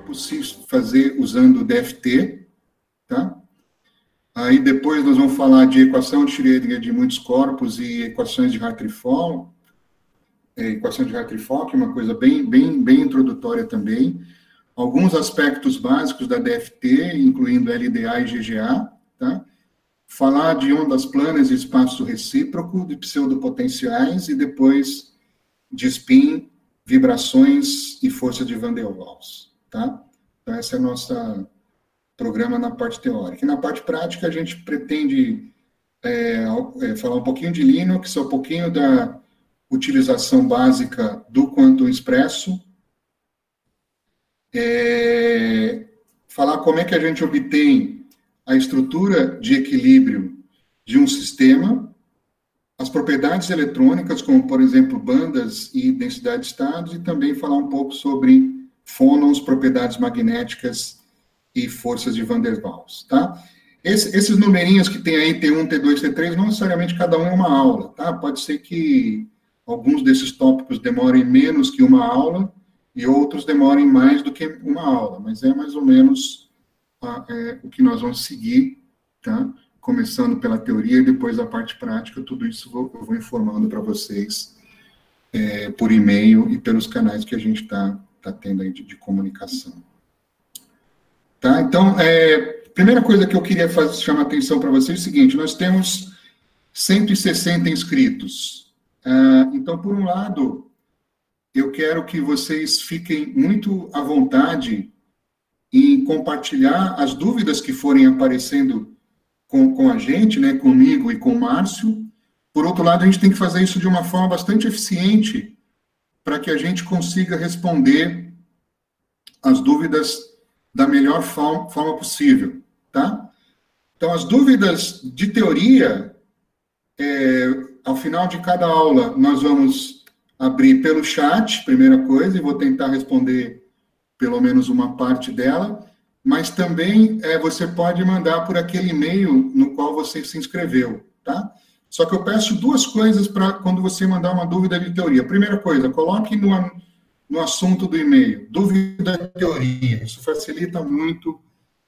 possível fazer usando o DFT, tá? Aí depois nós vamos falar de equação de Schrödinger de muitos corpos e equações de Hartree-Fock, que é uma coisa bem introdutória também. Alguns aspectos básicos da DFT, incluindo LDA e GGA, tá? Falar de ondas planas e espaço recíproco, de pseudopotenciais e depois de spin, vibrações e força de Van der Waals, tá? Então, esse é o nosso programa na parte teórica. E na parte prática, a gente pretende falar um pouquinho de Linux, um pouquinho da utilização básica do Quantum Expresso, falar como é que a gente obtém a estrutura de equilíbrio de um sistema, as propriedades eletrônicas, como, por exemplo, bandas e densidade de estados, e também falar um pouco sobre fônons, propriedades magnéticas e forças de Van der Waals, tá? Esses numerinhos que tem aí, T1, T2, T3, não necessariamente cada um é uma aula, tá? Pode ser que alguns desses tópicos demorem menos que uma aula e outros demorem mais do que uma aula, mas é mais ou menos o que nós vamos seguir, tá? Começando pela teoria e depois a parte prática, tudo isso eu vou informando para vocês por e-mail e pelos canais que a gente tá tendo aí de comunicação. Tá? Então, primeira coisa que eu queria chamar a atenção para vocês é o seguinte: nós temos 160 inscritos. Então, por um lado, eu quero que vocês fiquem muito à vontade em compartilhar as dúvidas que forem aparecendo com a gente, né, comigo e com o Márcio. Por outro lado, a gente tem que fazer isso de uma forma bastante eficiente para que a gente consiga responder as dúvidas da melhor forma possível, tá? Então, as dúvidas de teoria, ao final de cada aula, nós vamos abrir pelo chat, primeira coisa, e vou tentar responder pelo menos uma parte dela, mas também você pode mandar por aquele e-mail no qual você se inscreveu, tá? Só que eu peço duas coisas para quando você mandar uma dúvida de teoria. Primeira coisa, coloque no assunto do e-mail, dúvida de teoria. Isso facilita muito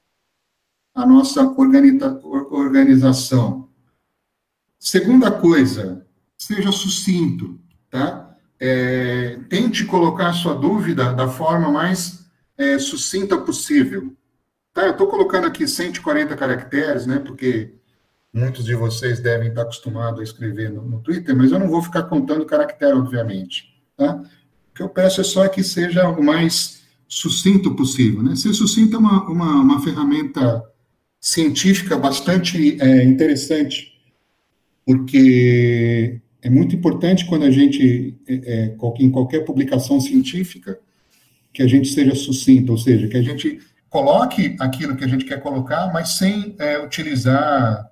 a nossa organização. Segunda coisa, seja sucinto, tá? Tente colocar a sua dúvida da forma mais sucinta possível. Tá? Eu estou colocando aqui 140 caracteres, né? Porque muitos de vocês devem estar acostumados a escrever no Twitter, mas eu não vou ficar contando caractere, obviamente, tá? O que eu peço é só que seja o mais sucinto possível, né? Ser sucinto é uma ferramenta científica bastante interessante, porque é muito importante quando a gente, em qualquer publicação científica, que a gente seja sucinto, ou seja, que a gente coloque aquilo que a gente quer colocar, mas sem utilizar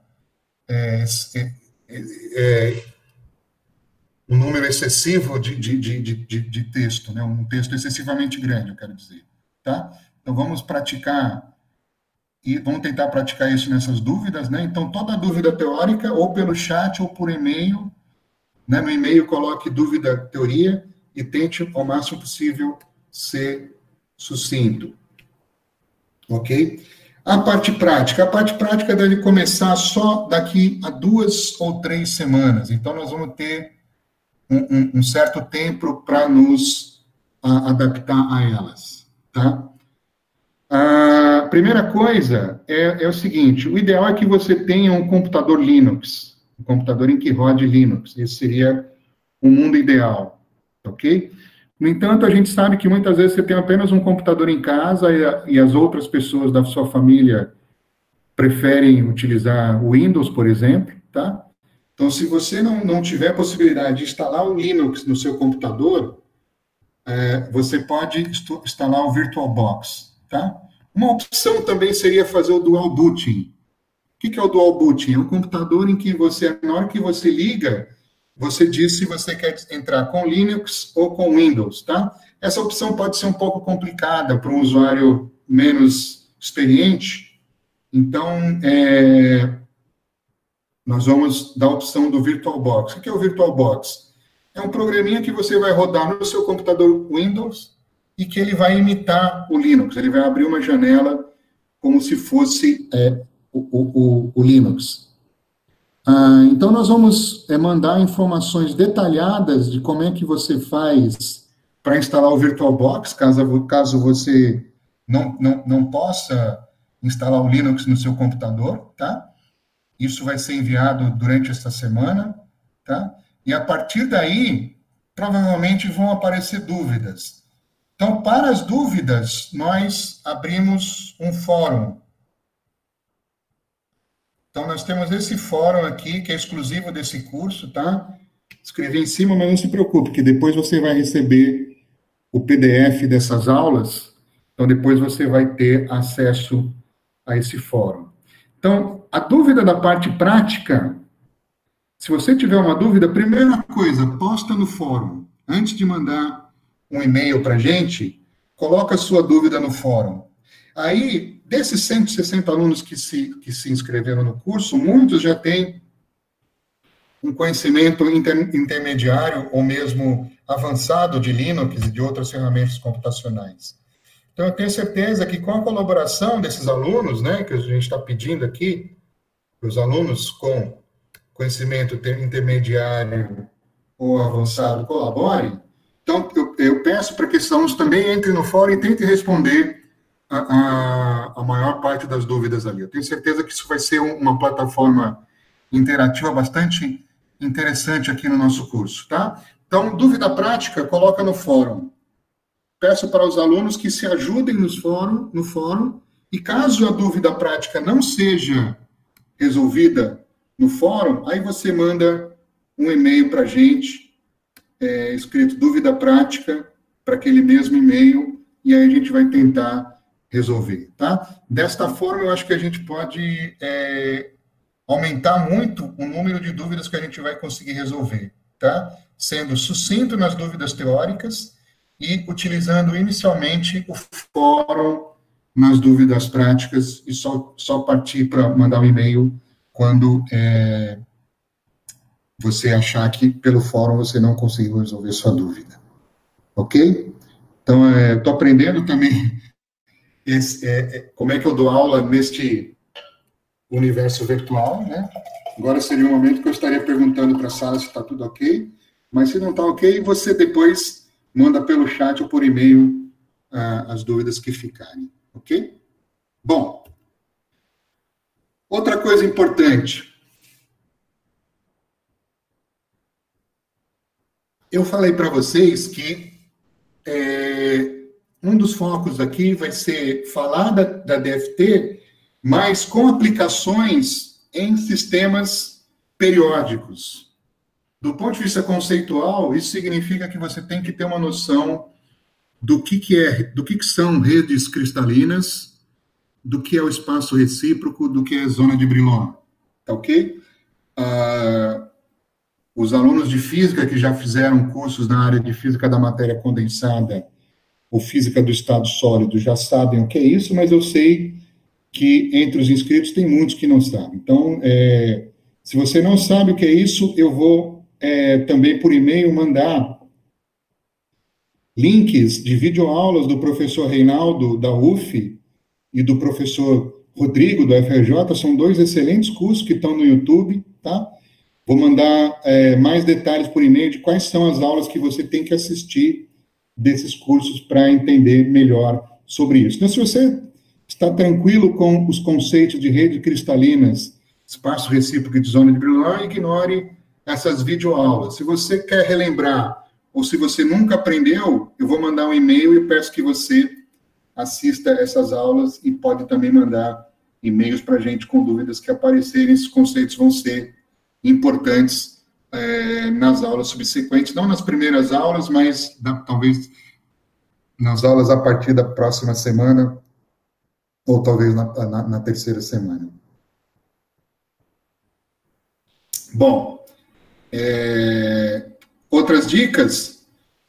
um número excessivo de texto, né? Um texto excessivamente grande, eu quero dizer, tá? Então, vamos praticar, e vamos tentar praticar isso nessas dúvidas, né? Então, toda dúvida teórica, ou pelo chat, ou por e-mail, né? No e-mail, coloque dúvida teoria, e tente, ao máximo possível, ser sucinto. Ok? A parte prática deve começar só daqui a 2 ou 3 semanas. Então, nós vamos ter um certo tempo para nos adaptar a elas, tá? A primeira coisa é o seguinte: o ideal é que você tenha um computador Linux, um computador em que rode Linux. Esse seria o mundo ideal, ok? No entanto, a gente sabe que muitas vezes você tem apenas um computador em casa e as outras pessoas da sua família preferem utilizar o Windows, por exemplo, tá? Então, se você não tiver possibilidade de instalar o Linux no seu computador, você pode instalar o VirtualBox, tá? Uma opção também seria fazer o Dual Booting. O que é o Dual Booting? É um computador em que na hora que você liga, você diz se você quer entrar com Linux ou com Windows, tá? Essa opção pode ser um pouco complicada para um usuário menos experiente, então, nós vamos dar a opção do VirtualBox. O que é o VirtualBox? É um programinha que você vai rodar no seu computador Windows e que ele vai imitar o Linux, ele vai abrir uma janela como se fosse o Linux. Então, nós vamos mandar informações detalhadas de como é que você faz para instalar o VirtualBox, caso você não possa instalar o Linux no seu computador, tá? Isso vai ser enviado durante esta semana, tá? E a partir daí, provavelmente vão aparecer dúvidas. Então, para as dúvidas, nós abrimos um fórum. Então, nós temos esse fórum aqui, que é exclusivo desse curso, tá? Escrevi em cima, mas não se preocupe, que depois você vai receber o PDF dessas aulas, então depois você vai ter acesso a esse fórum. Então, a dúvida da parte prática, se você tiver uma dúvida, primeira coisa, posta no fórum. Antes de mandar um e-mail para a gente, coloca a sua dúvida no fórum. Aí, desses 160 alunos que se inscreveram no curso, muitos já têm um conhecimento intermediário ou mesmo avançado de Linux e de outras ferramentas computacionais. Então, eu tenho certeza que com a colaboração desses alunos, né, que a gente está pedindo aqui, os alunos com conhecimento intermediário ou avançado colaborem, então eu peço para que esses alunos também entrem no fórum e tentem responder a maior parte das dúvidas ali. Eu tenho certeza que isso vai ser uma plataforma interativa bastante interessante aqui no nosso curso, tá? Então, dúvida prática, coloca no fórum. Peço para os alunos que se ajudem no fórum, e caso a dúvida prática não seja resolvida no fórum, aí você manda um e-mail para a gente, escrito dúvida prática, para aquele mesmo e-mail, e aí a gente vai tentar resolver, tá? Desta forma, eu acho que a gente pode aumentar muito o número de dúvidas que a gente vai conseguir resolver, tá? Sendo sucinto nas dúvidas teóricas e utilizando inicialmente o fórum nas dúvidas práticas e só partir para mandar um e-mail quando você achar que pelo fórum você não conseguiu resolver sua dúvida. Ok? Então, estou aprendendo também como é que eu dou aula neste universo virtual, né? Agora seria o momento que eu estaria perguntando para a sala se está tudo ok, mas se não está ok, você depois manda pelo chat ou por e-mail as dúvidas que ficarem, ok? Bom, outra coisa importante. Eu falei para vocês que um dos focos aqui vai ser falar da DFT, mas com aplicações em sistemas periódicos. Do ponto de vista conceitual, isso significa que você tem que ter uma noção do que são redes cristalinas, do que é o espaço recíproco, do que é zona de Brillouin. Tá ok? Os alunos de física que já fizeram cursos na área de física da matéria condensada ou física do estado sólido já sabem o que é isso, mas eu sei que entre os inscritos tem muitos que não sabem. Então, se você não sabe o que é isso, eu vou também por e-mail mandar links de videoaulas do professor Reinaldo, da UF, e do professor Rodrigo, do FRJ, são 2 excelentes cursos que estão no YouTube, tá? Vou mandar mais detalhes por e-mail de quais são as aulas que você tem que assistir desses cursos para entender melhor sobre isso. Então, se você está tranquilo com os conceitos de redes cristalinas, espaço recíproco e de zona de Brillouin, ignore essas videoaulas. Se você quer relembrar, ou se você nunca aprendeu, eu vou mandar um e-mail e peço que você assista essas aulas e pode também mandar e-mails para a gente com dúvidas que aparecerem. Esses conceitos vão ser importantes nas aulas subsequentes, não nas primeiras aulas, mas talvez nas aulas a partir da próxima semana, ou talvez na terceira semana. Bom, outras dicas,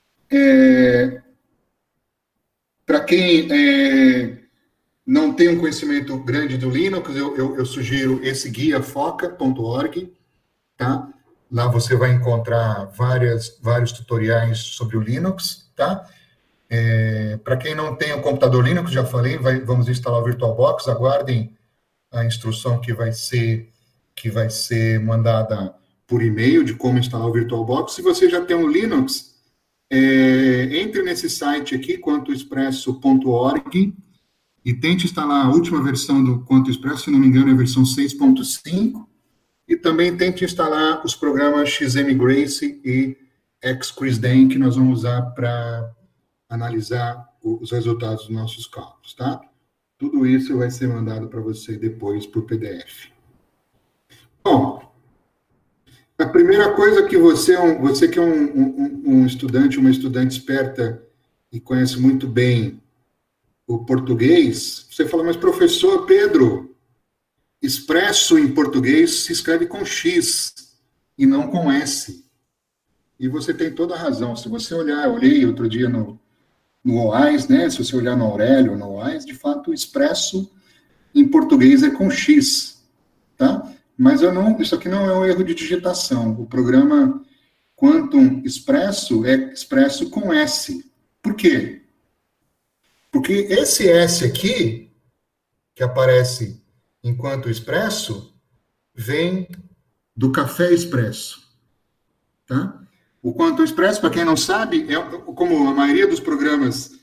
para quem não tem um conhecimento grande do Linux, eu sugiro esse guia foca.org, tá? Lá você vai encontrar vários tutoriais sobre o Linux, tá? Para quem não tem o computador Linux, já falei, vamos instalar o VirtualBox, aguardem a instrução que vai ser mandada por e-mail de como instalar o VirtualBox. Se você já tem um Linux, entre nesse site aqui, quantoexpresso.org, e tente instalar a última versão do Quanto Expresso, se não me engano é a versão 6.5, e também tente instalar os programas XMGrace e XQuizdem, que nós vamos usar para analisar os resultados dos nossos cálculos, tá? Tudo isso vai ser mandado para você depois por PDF. Bom, a primeira coisa que você que é um estudante, uma estudante esperta e conhece muito bem o português, você fala, mas professor Pedro, expresso em português se escreve com X e não com S. E você tem toda a razão. Se você olhar, eu olhei outro dia no OAS, né? Se você olhar no Aurélio, no OAS, de fato, expresso em português é com X, tá? Mas isso aqui não é um erro de digitação. O programa Quantum Expresso é expresso com S. Por quê? Porque esse S aqui, que aparece enquanto expresso, vem do café expresso, tá? O Quantum Expresso, para quem não sabe, como a maioria dos programas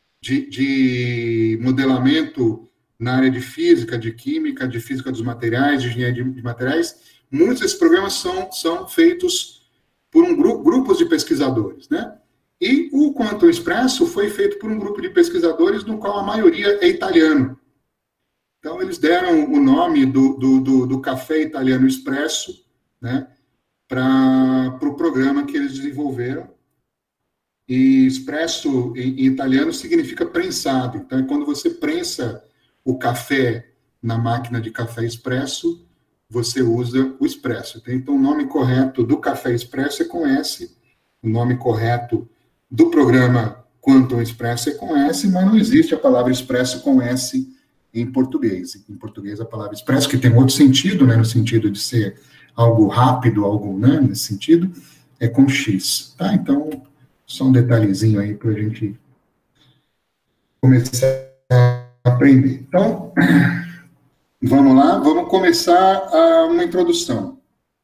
de modelamento na área de física, de química, de física dos materiais, de engenharia de materiais, muitos desses programas são feitos por grupos de pesquisadores, né? E o Quantum Expresso foi feito por um grupo de pesquisadores, no qual a maioria é italiano. Então, eles deram o nome do café italiano expresso, né, para o programa que eles desenvolveram. E expresso em italiano significa prensado. Então, é quando você prensa o café na máquina de café expresso, você usa o expresso. Então, o nome correto do café expresso é com S, o nome correto do programa Quantum Expresso é com S, mas não existe a palavra expresso com S em português. Em português, a palavra expresso, que tem outro sentido, né, no sentido de ser algo rápido, algo, né, nesse sentido, é com X, tá? Então, só um detalhezinho aí para a gente começar a aprender. Então, vamos lá, vamos começar uma introdução.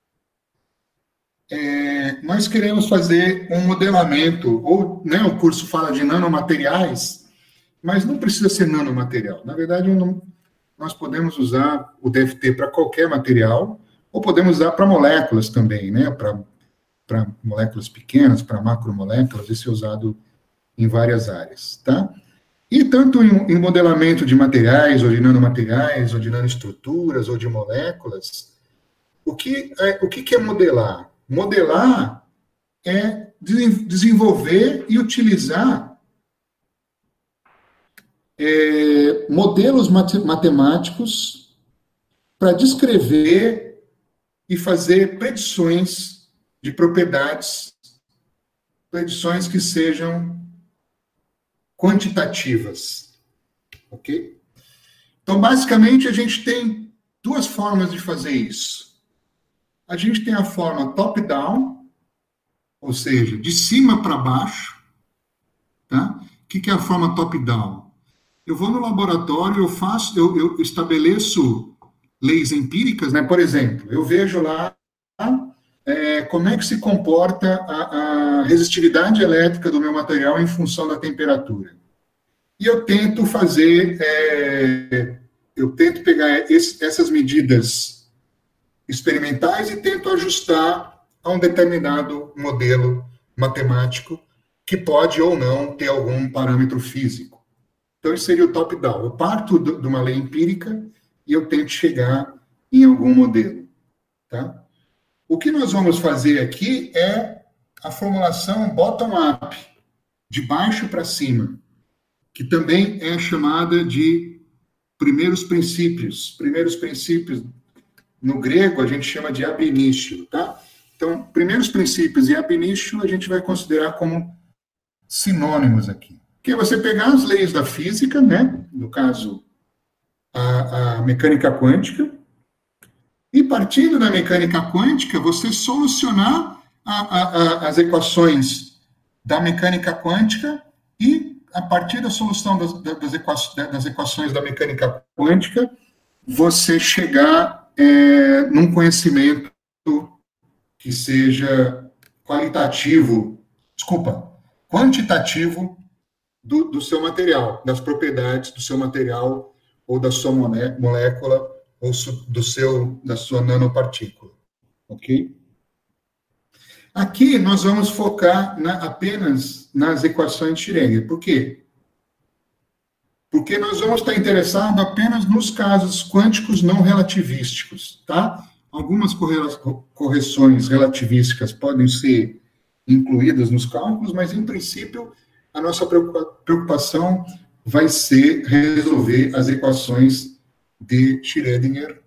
Nós queremos fazer um modelamento, ou, né, o curso fala de nanomateriais, mas não precisa ser nanomaterial. Na verdade, nós podemos usar o DFT para qualquer material, ou podemos usar para moléculas também, né, para moléculas pequenas, para macromoléculas, isso é usado em várias áreas, tá? E tanto em modelamento de materiais, ou de nanomateriais, ou de nanoestruturas, ou de moléculas, o que é modelar? Modelar é desenvolver e utilizar modelos matemáticos para descrever e fazer predições de propriedades, predições que sejam quantitativas, ok? Então, basicamente, a gente tem duas formas de fazer isso. A gente tem a forma top-down, ou seja, de cima para baixo, tá? O que é a forma top-down? Eu vou no laboratório, eu estabeleço leis empíricas, né? Por exemplo, eu vejo lá como é que se comporta a resistividade elétrica do meu material em função da temperatura. E eu tento pegar essas medidas experimentais e tento ajustar a um determinado modelo matemático que pode ou não ter algum parâmetro físico. Então, isso seria o top-down. Eu parto de uma lei empírica e eu tento chegar em algum modelo, tá? O que nós vamos fazer aqui é a formulação bottom-up, de baixo para cima, que também é chamada de primeiros princípios. Primeiros princípios, no grego, a gente chama de ab initio, tá? Então, primeiros princípios e ab initio a gente vai considerar como sinônimos aqui. Que é você pegar as leis da física, né? No caso, a mecânica quântica, e partindo da mecânica quântica, você solucionar as equações da mecânica quântica e a partir da solução das equações da mecânica quântica, você chegar num conhecimento que seja quantitativo do seu material, das propriedades do seu material ou da sua molécula ou da sua nanopartícula, ok? Aqui nós vamos focar apenas nas equações de Schrödinger. Por quê? Porque nós vamos estar interessados apenas nos casos quânticos não relativísticos, tá? Algumas correções relativísticas podem ser incluídas nos cálculos, mas, em princípio, a nossa preocupação vai ser resolver as equações de Schrödinger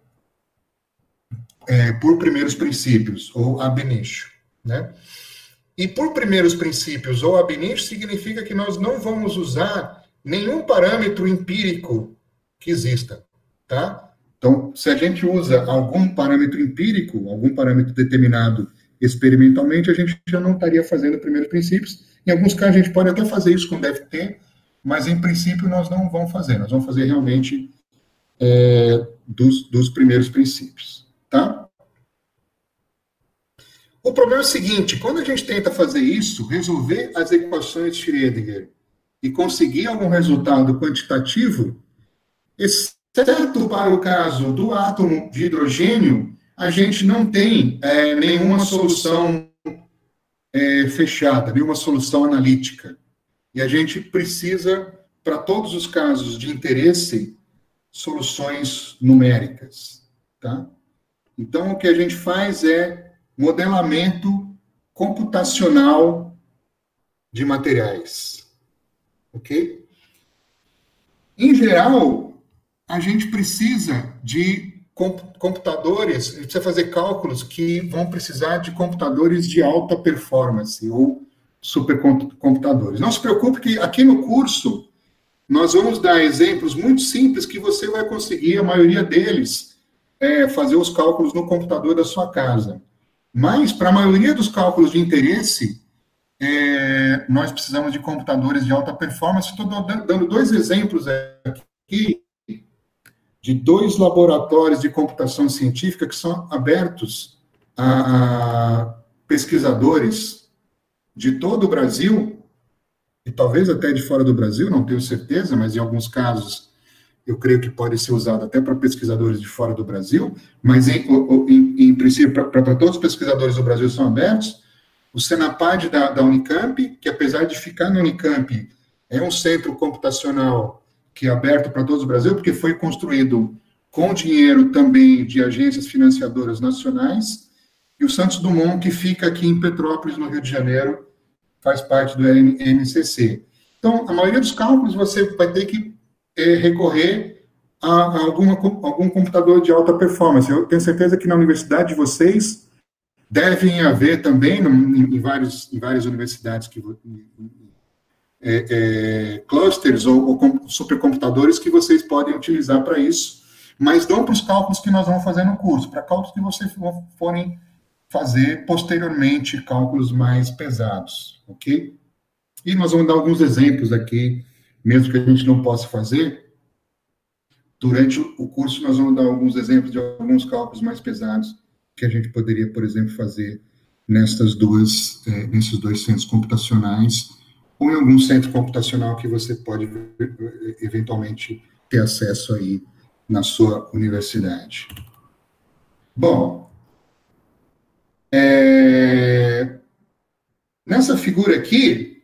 por primeiros princípios, ou ab initio, né? E por primeiros princípios, ou ab initio, significa que nós não vamos usar nenhum parâmetro empírico que exista, tá? Então, se a gente usa algum parâmetro empírico, algum parâmetro determinado experimentalmente, a gente já não estaria fazendo primeiros princípios. Em alguns casos, a gente pode até fazer isso com DFT, mas, em princípio, nós não vamos fazer. Nós vamos fazer realmente dos primeiros princípios, tá? O problema é o seguinte, quando a gente tenta fazer isso, resolver as equações de Schrödinger e conseguir algum resultado quantitativo, exceto para o caso do átomo de hidrogênio, a gente não tem nenhuma solução fechada, nenhuma solução analítica. E a gente precisa, para todos os casos de interesse, soluções numéricas, tá? Então, o que a gente faz é modelamento computacional de materiais, ok? Em geral, a gente precisa de computadores, a gente precisa fazer cálculos que vão precisar de computadores de alta performance, ou supercomputadores. Não se preocupe que aqui no curso nós vamos dar exemplos muito simples que você vai conseguir, a maioria deles, fazer os cálculos no computador da sua casa. Mas, para a maioria dos cálculos de interesse, nós precisamos de computadores de alta performance. Estou dando dois exemplos aqui de dois laboratórios de computação científica que são abertos a pesquisadores de todo o Brasil, e talvez até de fora do Brasil, não tenho certeza, mas em alguns casos eu creio que pode ser usado até para pesquisadores de fora do Brasil, mas em princípio, para todos os pesquisadores do Brasil são abertos. O Senapad da Unicamp, que apesar de ficar na Unicamp, é um centro computacional que é aberto para todos o Brasil, porque foi construído com dinheiro também de agências financiadoras nacionais, e o Santos Dumont, que fica aqui em Petrópolis, no Rio de Janeiro, faz parte do NCC. Então, a maioria dos cálculos você vai ter que recorrer a algum computador de alta performance. Eu tenho certeza que na universidade de vocês devem haver também, em várias universidades, clusters ou supercomputadores que vocês podem utilizar para isso, mas não para os cálculos que nós vamos fazer no curso, para cálculos que vocês forem fazer posteriormente, cálculos mais pesados, ok? E nós vamos dar alguns exemplos aqui, mesmo que a gente não possa fazer. Durante o curso, nós vamos dar alguns exemplos de alguns cálculos mais pesados que a gente poderia, por exemplo, fazer nesses dois centros computacionais, ou em algum centro computacional que você pode, eventualmente, ter acesso aí na sua universidade. Bom, nessa figura aqui,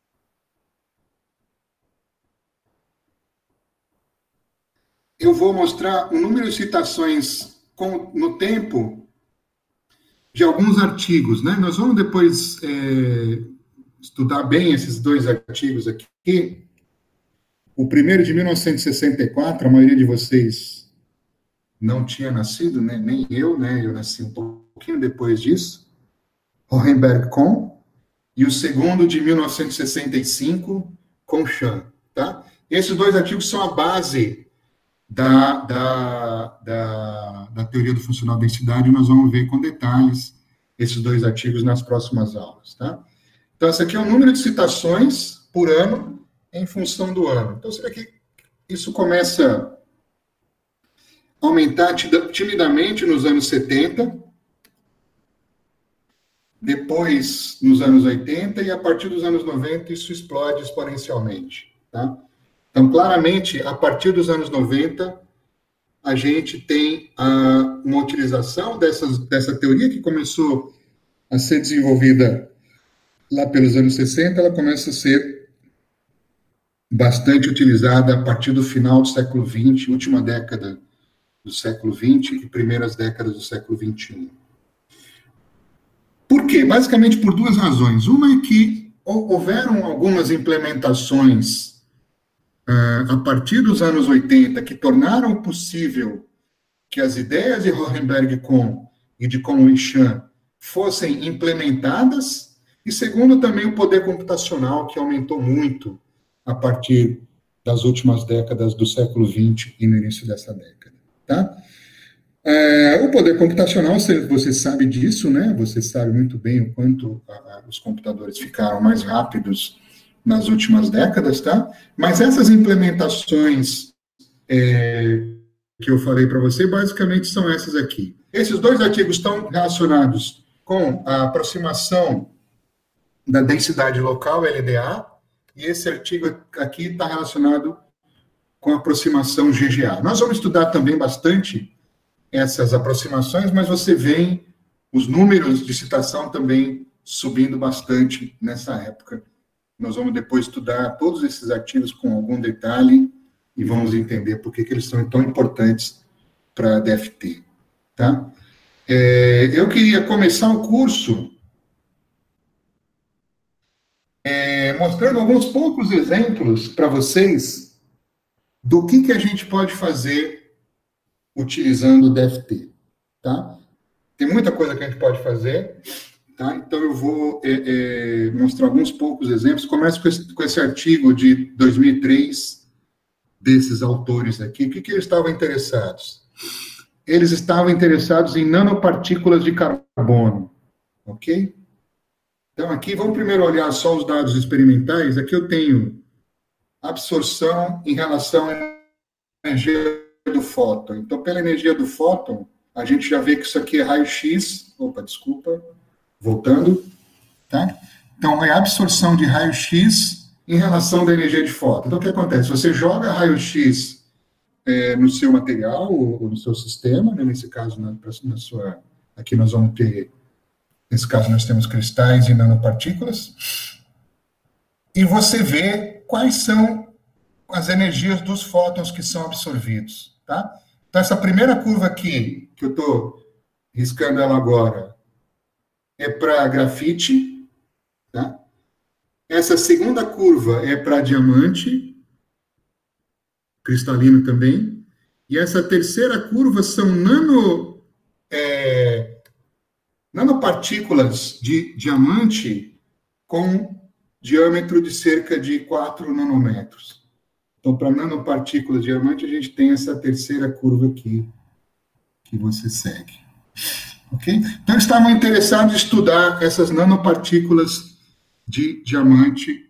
eu vou mostrar um número de citações no tempo de alguns artigos, né? Nós vamos depois estudar bem esses dois artigos aqui. O primeiro de 1964, a maioria de vocês não tinha nascido, né? Nem eu, né? Eu nasci um pouquinho depois disso. Hohenberg com. E o segundo de 1965, com Chan, tá? Esses dois artigos são a base da teoria do funcional densidade, e nós vamos ver com detalhes esses dois artigos nas próximas aulas, tá? Então, esse aqui é o número de citações por ano em função do ano. Então, você vê que isso começa a aumentar timidamente nos anos 70, depois nos anos 80, e a partir dos anos 90 isso explode exponencialmente. Tá? Então, claramente, a partir dos anos 90, a gente tem uma utilização dessa teoria que começou a ser desenvolvida lá pelos anos 60, ela começa a ser bastante utilizada a partir do final do século XX, última década do século XX e primeiras décadas do século XXI. Por quê? Basicamente por duas razões. Uma é que houveram algumas implementações a partir dos anos 80 que tornaram possível que as ideias de Hohenberg-Kohn e de Kohn-Wishart fossem implementadas, e segundo também o poder computacional, que aumentou muito a partir das últimas décadas do século XX e no início dessa década. Tá? O poder computacional, você sabe disso, né? Você sabe muito bem o quanto os computadores ficaram mais rápidos nas últimas décadas, tá? Mas essas implementações que eu falei para você, basicamente são essas aqui. Esses dois artigos estão relacionados com a aproximação da densidade local, LDA, e esse artigo aqui está relacionado com a aproximação GGA. Nós vamos estudar também bastante essas aproximações, mas você vê os números de citação também subindo bastante nessa época. Nós vamos depois estudar todos esses artigos com algum detalhe e vamos entender por que eles são tão importantes para a DFT. Tá? Eu queria começar o curso mostrando alguns poucos exemplos para vocês do que a gente pode fazer utilizando o DFT, tá? Tem muita coisa que a gente pode fazer, tá? Então eu vou mostrar alguns poucos exemplos. Começo com esse artigo de 2003 desses autores aqui. O que eles estavam interessados? Eles estavam interessados em nanopartículas de carbono, ok? Então aqui, vamos primeiro olhar só os dados experimentais. Aqui eu tenho absorção em relação à energia do fóton. Então, pela energia do fóton, a gente já vê que isso aqui é raio-x. Opa, desculpa. Voltando. Tá? Então, é a absorção de raio-x em relação da energia de fóton. Então, o que acontece? Você joga raio-x no seu material ou no seu sistema, né? Nesse caso, aqui nós vamos ter, nesse caso, nós temos cristais e nanopartículas, e você vê quais são as energias dos fótons que são absorvidos, tá? Então, essa primeira curva aqui, que eu estou riscando ela agora, é para grafite, tá? Essa segunda curva é para diamante, cristalino também, e essa terceira curva são nanopartículas de diamante com diâmetro de cerca de 4 nanômetros. Então, para nanopartículas de diamante, a gente tem essa terceira curva aqui que você segue. Ok? Então, eles estavam interessados em estudar essas nanopartículas de diamante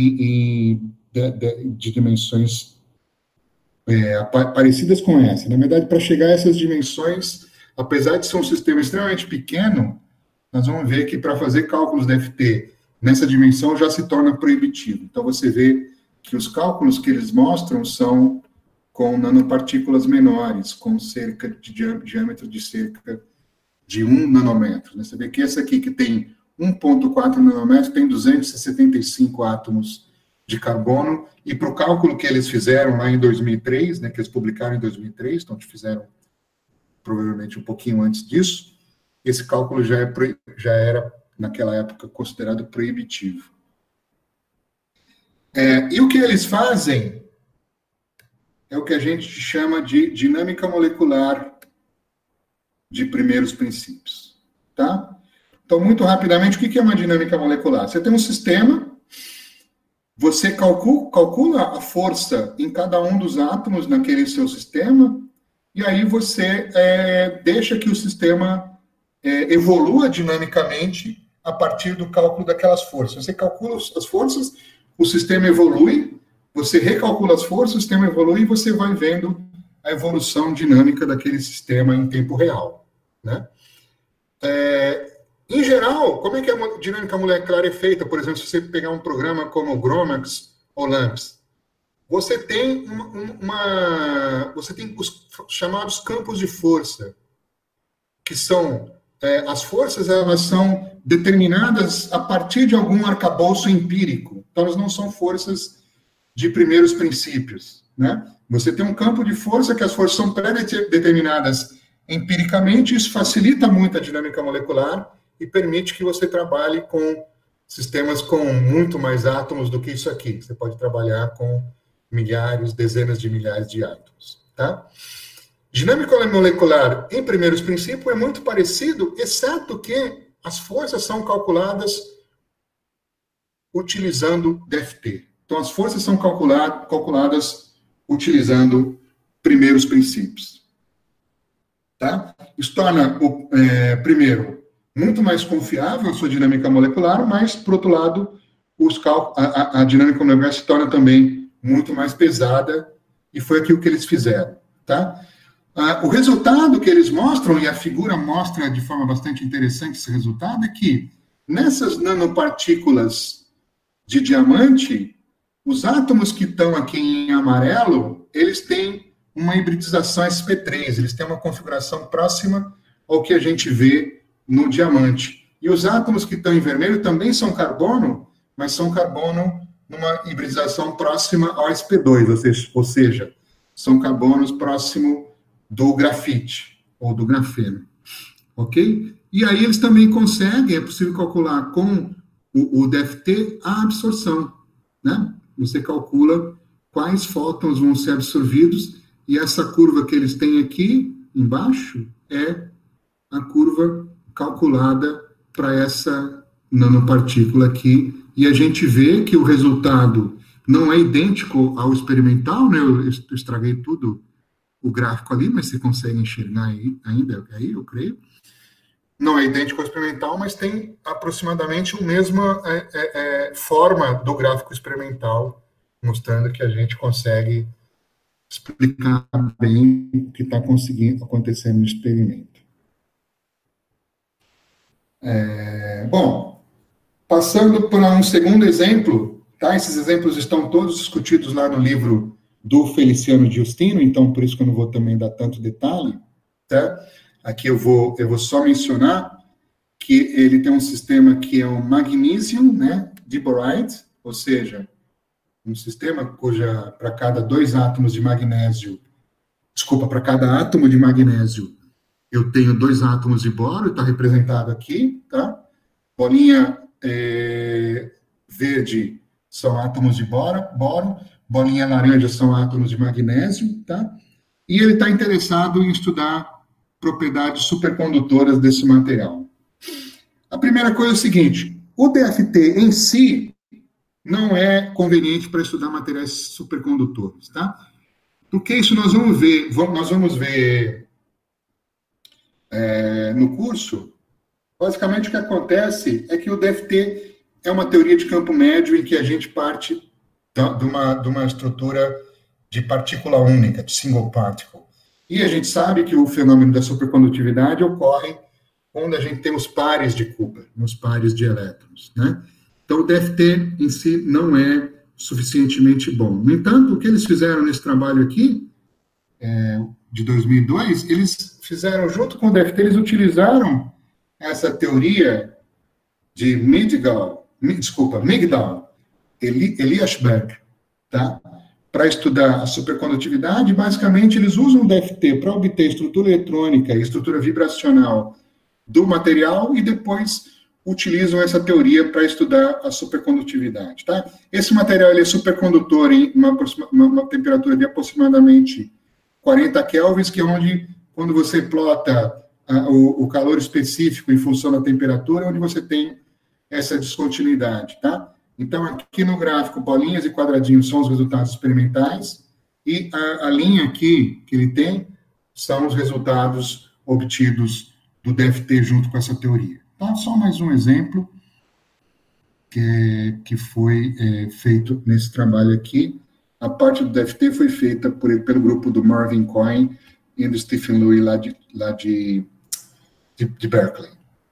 de dimensões parecidas com essa. Na verdade, para chegar a essas dimensões, apesar de ser um sistema extremamente pequeno, nós vamos ver que para fazer cálculos da FT nessa dimensão já se torna proibitivo. Então, você vê que os cálculos que eles mostram são com nanopartículas menores, com cerca de diâmetro de cerca de 1 nanômetro. Você vê que essa aqui, que tem 1,4 nanômetros, tem 275 átomos de carbono, e para o cálculo que eles fizeram lá em 2003, né, que eles publicaram em 2003, então fizeram provavelmente um pouquinho antes disso, esse cálculo já era, naquela época, considerado proibitivo. E o que eles fazem é o que a gente chama de dinâmica molecular de primeiros princípios, tá? Então, muito rapidamente, o que é uma dinâmica molecular? Você tem um sistema, você calcula a força em cada um dos átomos naquele seu sistema, e aí você deixa que o sistema evolua dinamicamente a partir do cálculo daquelas forças. Você calcula as forças, o sistema evolui, você recalcula as forças, o sistema evolui e você vai vendo a evolução dinâmica daquele sistema em tempo real, né? Em geral, como é que a dinâmica molecular é feita? Por exemplo, se você pegar um programa como o GROMACS ou LAMMPS, você tem você tem os chamados campos de força, que são as forças, elas são determinadas a partir de algum arcabouço empírico. Então, elas não são forças de primeiros princípios, né? Você tem um campo de força que as forças são pré-determinadas empiricamente, isso facilita muito a dinâmica molecular e permite que você trabalhe com sistemas com muito mais átomos do que isso aqui. Você pode trabalhar com milhares, dezenas de milhares de átomos, tá? Dinâmica molecular, em primeiros princípios, é muito parecido, exceto que as forças são calculadas utilizando DFT. Então, as forças são calculadas utilizando primeiros princípios. Tá? Isso torna, primeiro, muito mais confiável a sua dinâmica molecular, mas, por outro lado, a dinâmica molecular se torna também muito mais pesada, e foi aquilo que eles fizeram. Tá? O resultado que eles mostram, e a figura mostra de forma bastante interessante esse resultado, é que nessas nanopartículas de diamante, os átomos que estão aqui em amarelo, eles têm uma hibridização sp3, eles têm uma configuração próxima ao que a gente vê no diamante. E os átomos que estão em vermelho também são carbono, mas são carbono numa hibridização próxima ao sp2, ou seja, são carbonos próximo do grafite, ou do grafeno. Ok? E aí eles também conseguem, é possível calcular com o DFT a absorção, né? Você calcula quais fótons vão ser absorvidos, e essa curva que eles têm aqui embaixo é a curva calculada para essa nanopartícula aqui, e a gente vê que o resultado não é idêntico ao experimental, né? Eu estraguei tudo o gráfico ali, mas você consegue enxergar ainda aí, eu creio. Não é idêntico ao experimental, mas tem aproximadamente a mesma forma do gráfico experimental, mostrando que a gente consegue explicar bem o que está conseguindo acontecer no experimento. Bom, passando para um segundo exemplo, tá? Esses exemplos estão todos discutidos lá no livro do Feliciano Giustino, então por isso que eu não vou também dar tanto detalhe, tá? Aqui eu vou só mencionar que ele tem um sistema que é um magnesium, né, diboride, ou seja, um sistema cuja, para cada cada átomo de magnésio, eu tenho 2 átomos de boro, está representado aqui, tá? Bolinha verde são átomos de boro, bolinha laranja são átomos de magnésio, tá? E ele está interessado em estudar propriedades supercondutoras desse material. A primeira coisa é o seguinte: o DFT em si não é conveniente para estudar materiais supercondutores, tá? Porque isso nós vamos ver no curso. Basicamente, o que acontece é que o DFT é uma teoria de campo médio em que a gente parte de uma estrutura de partícula única, de single particle. E a gente sabe que o fenômeno da supercondutividade ocorre quando a gente tem os pares de Cooper, os pares de elétrons, né? Então, o DFT em si não é suficientemente bom. No entanto, o que eles fizeram nesse trabalho aqui, de 2002, eles fizeram, junto com o DFT, eles utilizaram essa teoria de Migdal, Eliashberg, tá? Para estudar a supercondutividade. Basicamente, eles usam o DFT para obter estrutura eletrônica e estrutura vibracional do material e depois utilizam essa teoria para estudar a supercondutividade, tá? Esse material ele é supercondutor em uma temperatura de aproximadamente 40 kelvins, que é onde, quando você plota o calor específico em função da temperatura, é onde você tem essa descontinuidade, tá? Então, aqui no gráfico, bolinhas e quadradinhos são os resultados experimentais, e a linha aqui que ele tem são os resultados obtidos do DFT junto com essa teoria. Tá? Só mais um exemplo que foi feito nesse trabalho aqui. A parte do DFT foi feita pelo grupo do Marvin Coyne e do Stephen Louie, lá de Berkeley.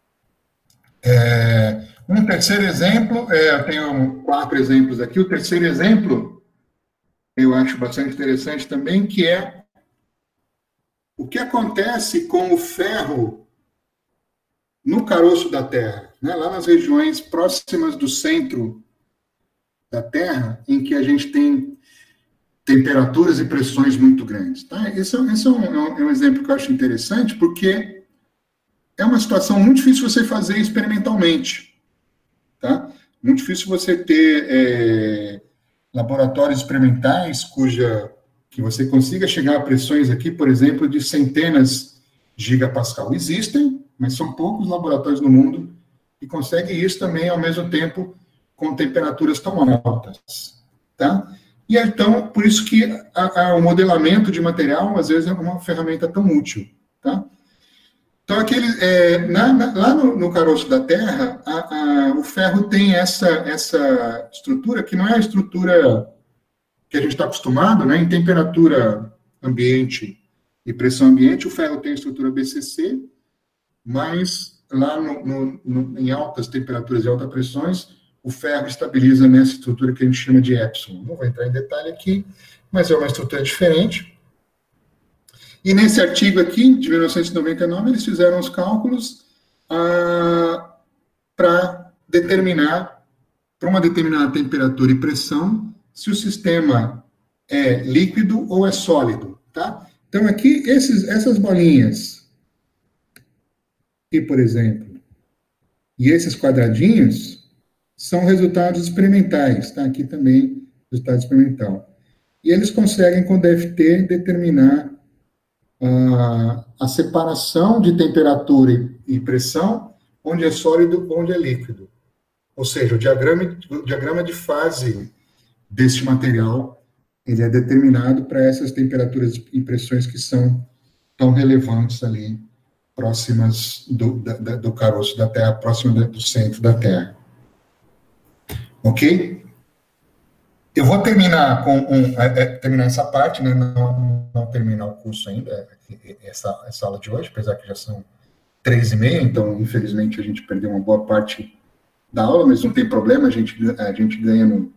Um terceiro exemplo, eu tenho 4 exemplos aqui. O terceiro exemplo, eu acho bastante interessante também, que é o que acontece com o ferro no caroço da Terra, né? Lá nas regiões próximas do centro da Terra, em que a gente tem temperaturas e pressões muito grandes. Tá? Esse é um exemplo que eu acho interessante, porque é uma situação muito difícil você fazer experimentalmente. Tá? Muito difícil você ter laboratórios experimentais que você consiga chegar a pressões aqui, por exemplo, de centenas de gigapascal. Existem, mas são poucos laboratórios no mundo que conseguem isso também ao mesmo tempo com temperaturas tão altas. Tá? E então, por isso que o modelamento de material, às vezes, é uma ferramenta tão útil. Tá? Então, lá no caroço da Terra, o ferro tem essa estrutura, que não é a estrutura que a gente está acostumado, né? Em temperatura ambiente e pressão ambiente, o ferro tem a estrutura BCC, mas lá em altas temperaturas e altas pressões, o ferro estabiliza nessa estrutura que a gente chama de epsilon. Não vou entrar em detalhe aqui, mas é uma estrutura diferente. E nesse artigo aqui, de 1999, eles fizeram os cálculos para determinar, para uma determinada temperatura e pressão, se o sistema é líquido ou é sólido. Tá? Então, aqui, essas bolinhas, aqui, por exemplo, e esses quadradinhos, são resultados experimentais, tá? Aqui também, resultado experimental. E eles conseguem, com o DFT, determinar a separação de temperatura e pressão, onde é sólido, onde é líquido. Ou seja, o diagrama de fase deste material, ele é determinado para essas temperaturas e pressões que são tão relevantes ali, próximas do caroço da Terra, próximo do centro da Terra. Ok? Eu vou terminar terminar essa parte, né? Não terminar o curso ainda, essa aula de hoje, apesar que já são 3h30, então, infelizmente, a gente perdeu uma boa parte da aula, mas não tem problema, a gente ganha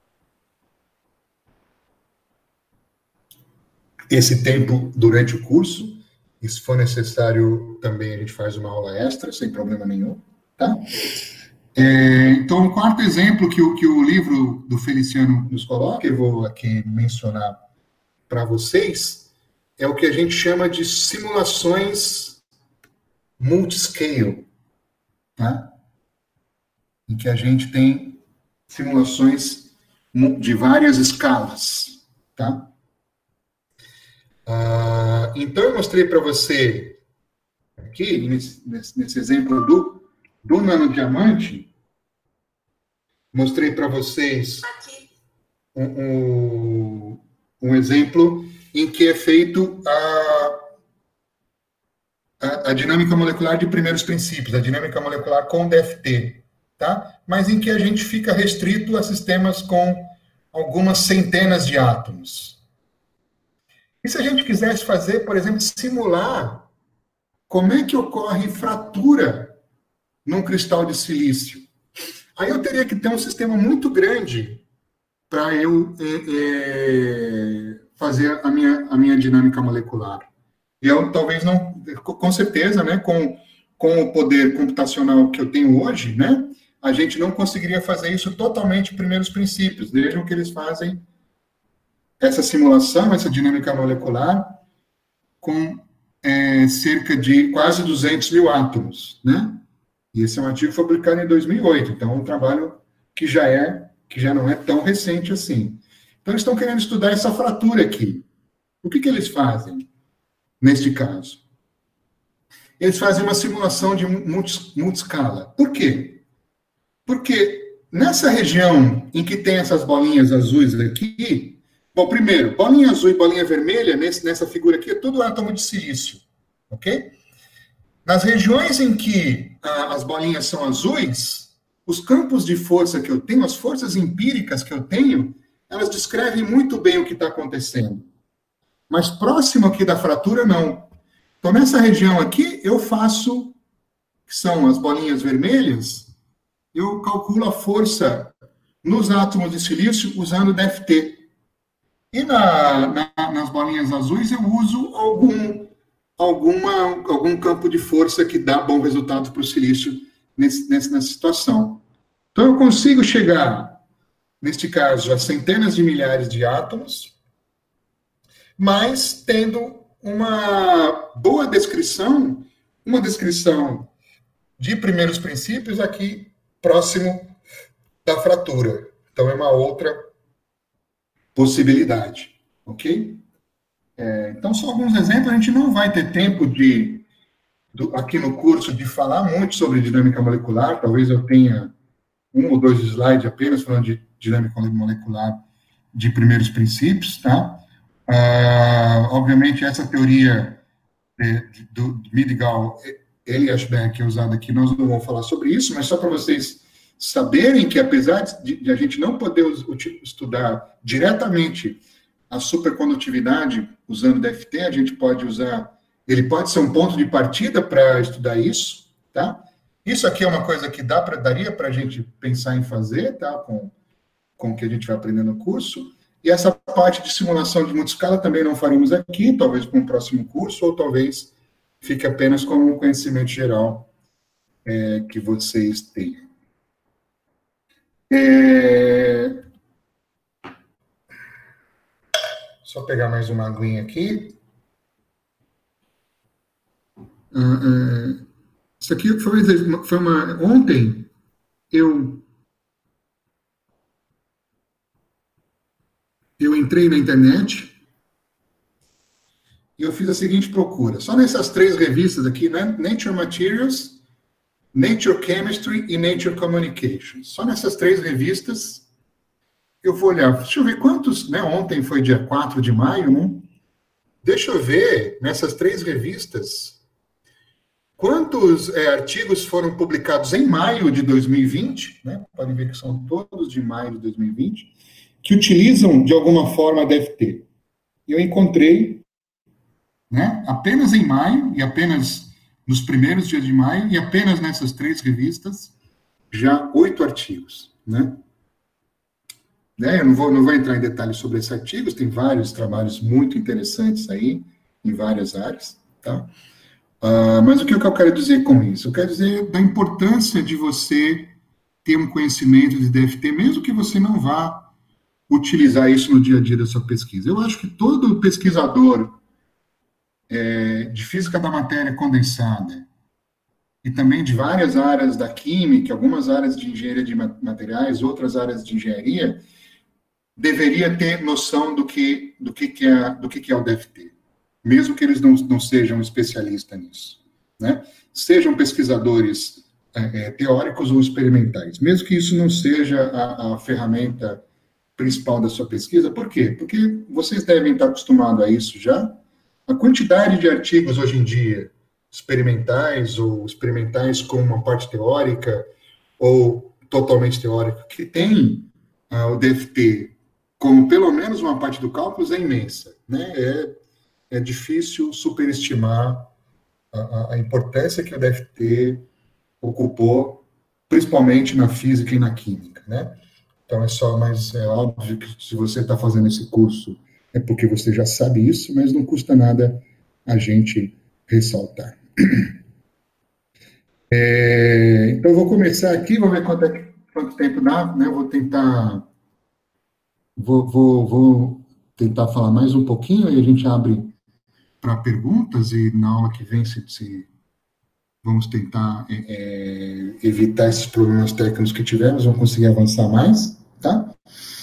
esse tempo durante o curso, e se for necessário, também a gente faz uma aula extra, sem problema nenhum, tá? Então, o quarto exemplo que o livro do Feliciano nos coloca, eu vou aqui mencionar para vocês, é o que a gente chama de simulações multiscale, tá? Em que a gente tem simulações de várias escalas, tá? Então, eu mostrei para você aqui, nesse exemplo do nanodiamante, mostrei para vocês um exemplo em que é feito a dinâmica molecular de primeiros princípios, a dinâmica molecular com DFT, tá? Mas em que a gente fica restrito a sistemas com algumas centenas de átomos. E se a gente quisesse fazer, por exemplo, simular como é que ocorre fratura num cristal de silício? Aí eu teria que ter um sistema muito grande para eu fazer a minha dinâmica molecular. E eu talvez não, com certeza, né, com o poder computacional que eu tenho hoje, né, a gente não conseguiria fazer isso totalmente primeiros princípios. Vejam que eles fazem essa simulação, essa dinâmica molecular, com cerca de quase 200 mil átomos, né? E esse é um artigo publicado em 2008, então é um trabalho que já não é tão recente assim. Então, eles estão querendo estudar essa fratura aqui. O que eles fazem, neste caso? Eles fazem uma simulação de multiscala. Por quê? Porque nessa região em que tem essas bolinhas azuis aqui, bom, primeiro, bolinha azul e bolinha vermelha, nessa figura aqui, é todo átomo de silício, ok? Nas regiões em que as bolinhas são azuis, os campos de força que eu tenho, as forças empíricas que eu tenho, elas descrevem muito bem o que está acontecendo. Mas próximo aqui da fratura, não. Então, nessa região aqui, eu faço, que são as bolinhas vermelhas, eu calculo a força nos átomos de silício usando DFT. E nas bolinhas azuis, eu uso algum campo de força que dá bom resultado para o silício nessa situação. Então, eu consigo chegar, neste caso, a centenas de milhares de átomos, mas tendo uma boa descrição, uma descrição de primeiros princípios aqui próximo da fratura. Então, é uma outra possibilidade, ok? Então, só alguns exemplos. A gente não vai ter tempo aqui no curso de falar muito sobre dinâmica molecular. Talvez eu tenha 1 ou 2 slides apenas falando de dinâmica molecular de primeiros princípios, tá? Obviamente, essa teoria do Midgal Eliashberg, que é usada aqui, nós não vamos falar sobre isso, mas só para vocês saberem que, apesar de a gente não poder estudar diretamente a supercondutividade usando DFT, a gente pode usar, ele pode ser um ponto de partida para estudar isso, tá? Isso aqui é uma coisa que daria para a gente pensar em fazer, tá? Com o que a gente vai aprender no curso. E essa parte de simulação de multiscala também não faremos aqui, talvez para um próximo curso, ou talvez fique apenas como um conhecimento geral que vocês tenham. Só pegar mais uma aguinha aqui. Isso aqui foi ontem eu entrei na internet e eu fiz a seguinte procura. Só nessas 3 revistas aqui, né? Nature Materials, Nature Chemistry e Nature Communications. Só nessas 3 revistas eu vou olhar. Deixa eu ver quantos, né? Ontem foi dia 4 de maio, né? Deixa eu ver nessas 3 revistas quantos artigos foram publicados em maio de 2020, né? Podem ver que são todos de maio de 2020, que utilizam de alguma forma a DFT. Eu encontrei, né? Apenas em maio e apenas nos primeiros dias de maio e apenas nessas 3 revistas já 8 artigos, né? Eu não vou entrar em detalhes sobre esses artigos, tem vários trabalhos muito interessantes aí, em várias áreas, tá? Mas o que eu quero dizer com isso? Eu quero dizer da importância de você ter um conhecimento de DFT, mesmo que você não vá utilizar isso no dia a dia da sua pesquisa. Eu acho que todo pesquisador de física da matéria condensada e também de várias áreas da química, algumas áreas de engenharia de materiais, outras áreas de engenharia, deveria ter noção do que é o DFT, mesmo que eles não sejam especialistas nisso, né? Sejam pesquisadores teóricos ou experimentais, mesmo que isso não seja a ferramenta principal da sua pesquisa. Por quê? Porque vocês devem estar acostumados a isso já. A quantidade de artigos hoje em dia, experimentais ou experimentais com uma parte teórica ou totalmente teórica, que tem o DFT como pelo menos uma parte do cálculo, é imensa, né? É difícil superestimar a importância que o DFT ocupou, principalmente na física e na química, né? Então, mas é óbvio que se você está fazendo esse curso é porque você já sabe isso, mas não custa nada a gente ressaltar. Então, eu vou começar aqui, vou ver quanto tempo dá, né? Vou tentar falar mais um pouquinho, aí a gente abre para perguntas, e na aula que vem, vamos tentar evitar esses problemas técnicos que tivemos, vamos conseguir avançar mais, tá?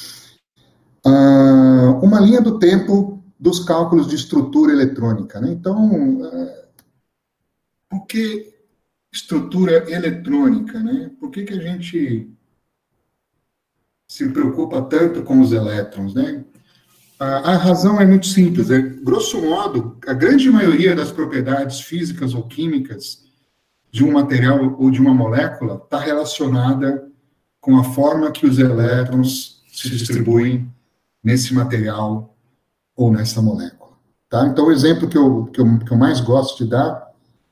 Uma linha do tempo dos cálculos de estrutura eletrônica, né? Então, por que estrutura eletrônica, né? Por que a gente se preocupa tanto com os elétrons, né? A razão é muito simples. Grosso modo, a grande maioria das propriedades físicas ou químicas de um material ou de uma molécula está relacionada com a forma que os elétrons se distribuem nesse material ou nessa molécula. Tá? Então, o exemplo que eu mais gosto de dar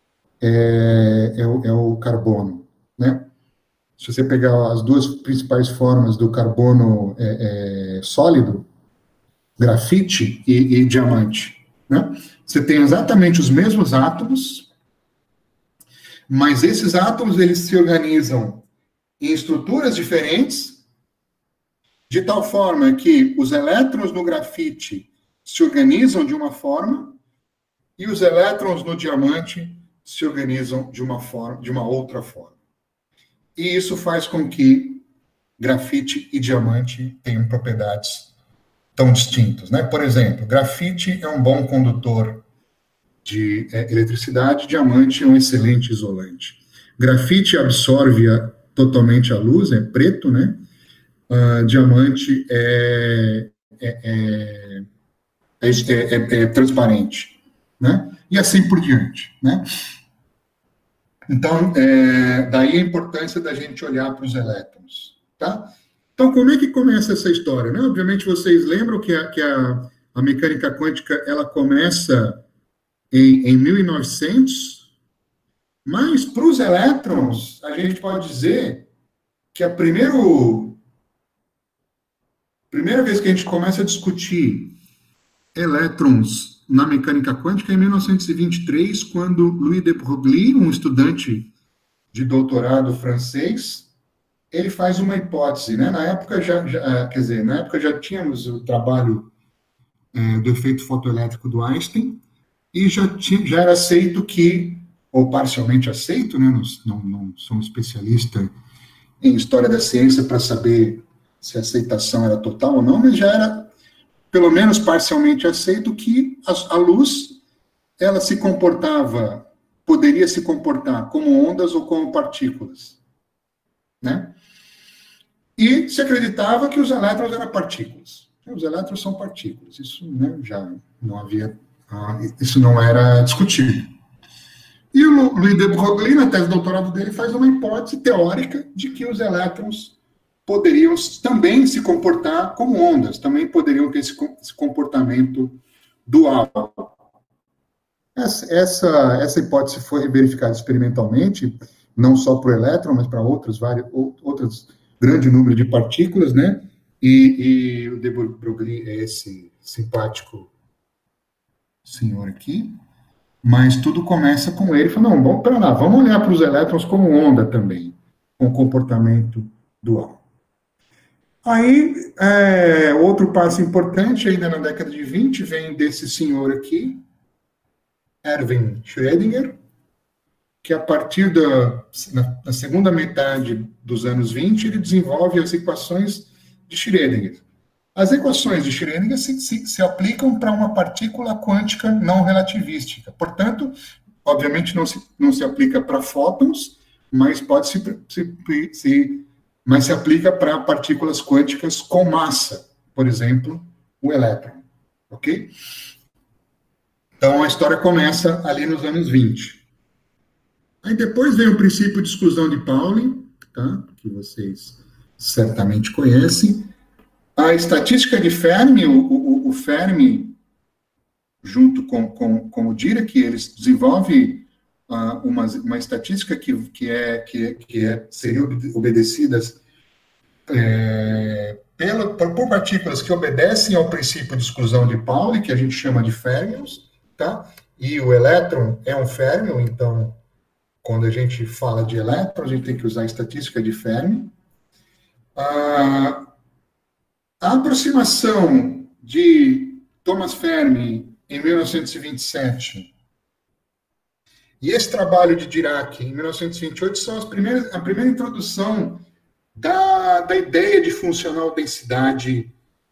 é o carbono. Né? Se você pegar as duas principais formas do carbono sólido, grafite e diamante, né? Você tem exatamente os mesmos átomos, mas esses átomos eles se organizam em estruturas diferentes, de tal forma que os elétrons no grafite se organizam de uma forma e os elétrons no diamante se organizam de uma outra forma. E isso faz com que grafite e diamante tenham propriedades tão distintas, né? Por exemplo, grafite é um bom condutor de eletricidade, diamante é um excelente isolante. Grafite absorve totalmente a luz, é preto, né? Diamante é transparente, né? E assim por diante, né? Então, daí a importância da gente olhar para os elétrons, tá? Então, como é que começa essa história? Né? Obviamente, vocês lembram que a mecânica quântica ela começa em 1900, mas para os elétrons, a gente pode dizer que a primeira vez que a gente começa a discutir elétrons na mecânica quântica é em 1923, quando Louis de Broglie, um estudante de doutorado francês, ele faz uma hipótese, né? Na época na época já tínhamos o trabalho do efeito fotoelétrico do Einstein e já era aceito que, ou parcialmente aceito, né? Não sou um especialista em história da ciência para saber se a aceitação era total ou não, mas já era pelo menos parcialmente aceito que a luz ela poderia se comportar como ondas ou como partículas, né? E se acreditava que os elétrons eram partículas. Os elétrons são partículas. Isso, né, já não havia, isso não era discutido. E o Louis de Broglie, na tese de doutorado dele, faz uma hipótese teórica de que os elétrons poderiam também se comportar como ondas, também poderiam ter esse comportamento dual. Essa hipótese foi verificada experimentalmente, não só para o elétron, mas para outros grande número de partículas, né? E o de Broglie é esse simpático senhor aqui, mas tudo começa com ele falando, não, vamos olhar para os elétrons como onda também, com comportamento dual. Aí, outro passo importante, ainda na década de 20, vem desse senhor aqui, Erwin Schrödinger, que a partir na segunda metade dos anos 20, ele desenvolve as equações de Schrödinger. As equações de Schrödinger se aplicam para uma partícula quântica não relativística. Portanto, obviamente não se aplica para fótons, mas mas se aplica para partículas quânticas com massa, por exemplo, o elétron. Ok? Então, a história começa ali nos anos 20. Aí depois vem o princípio de exclusão de Pauli, tá? Que vocês certamente conhecem. A estatística de Fermi, o Fermi, junto com o Dirac, eles desenvolvem uma estatística que seria obedecidas por partículas que obedecem ao princípio de exclusão de Pauli, que a gente chama de férmions, tá? E o elétron é um férmion, então, quando a gente fala de elétron, a gente tem que usar a estatística de Fermi. A aproximação de Thomas Fermi em 1927 e esse trabalho de Dirac em 1928 são a primeira introdução da ideia de funcional densidade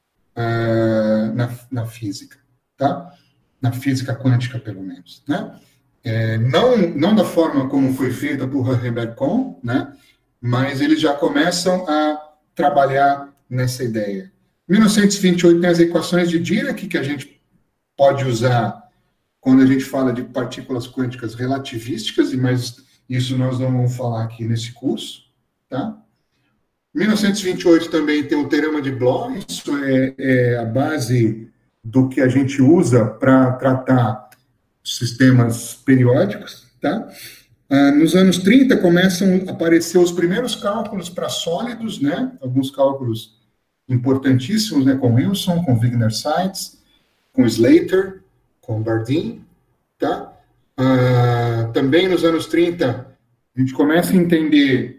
na física, tá? Na física quântica, pelo menos, né? Não da forma como foi feita por Herbert Kohn, né? Mas eles já começam a trabalhar nessa ideia. Em 1928 tem as equações de Dirac, que a gente pode usar quando a gente fala de partículas quânticas relativísticas, mas isso nós não vamos falar aqui nesse curso, tá? 1928 também tem o teorema de Bloch, isso é a base do que a gente usa para tratar sistemas periódicos, tá? Nos anos 30 começam a aparecer os primeiros cálculos para sólidos, né? Alguns cálculos importantíssimos, né? Com Wilson, com Wigner-Seitz, com Slater, com Bardeen, tá? Também nos anos 30 a gente começa a entender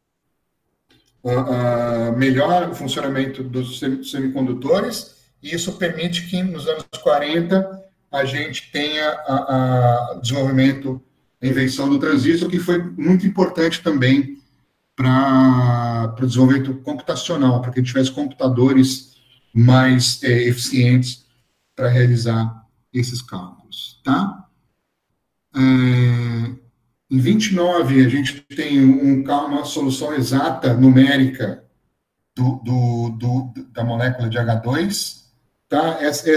melhor o funcionamento dos semicondutores, e isso permite que nos anos 40 a gente tenha desenvolvimento, a invenção do transistor, que foi muito importante também para o desenvolvimento computacional, para que a gente tivesse computadores mais eficientes para realizar esses cálculos, tá? Em 29, a gente tem uma solução exata numérica da molécula de H2, tá?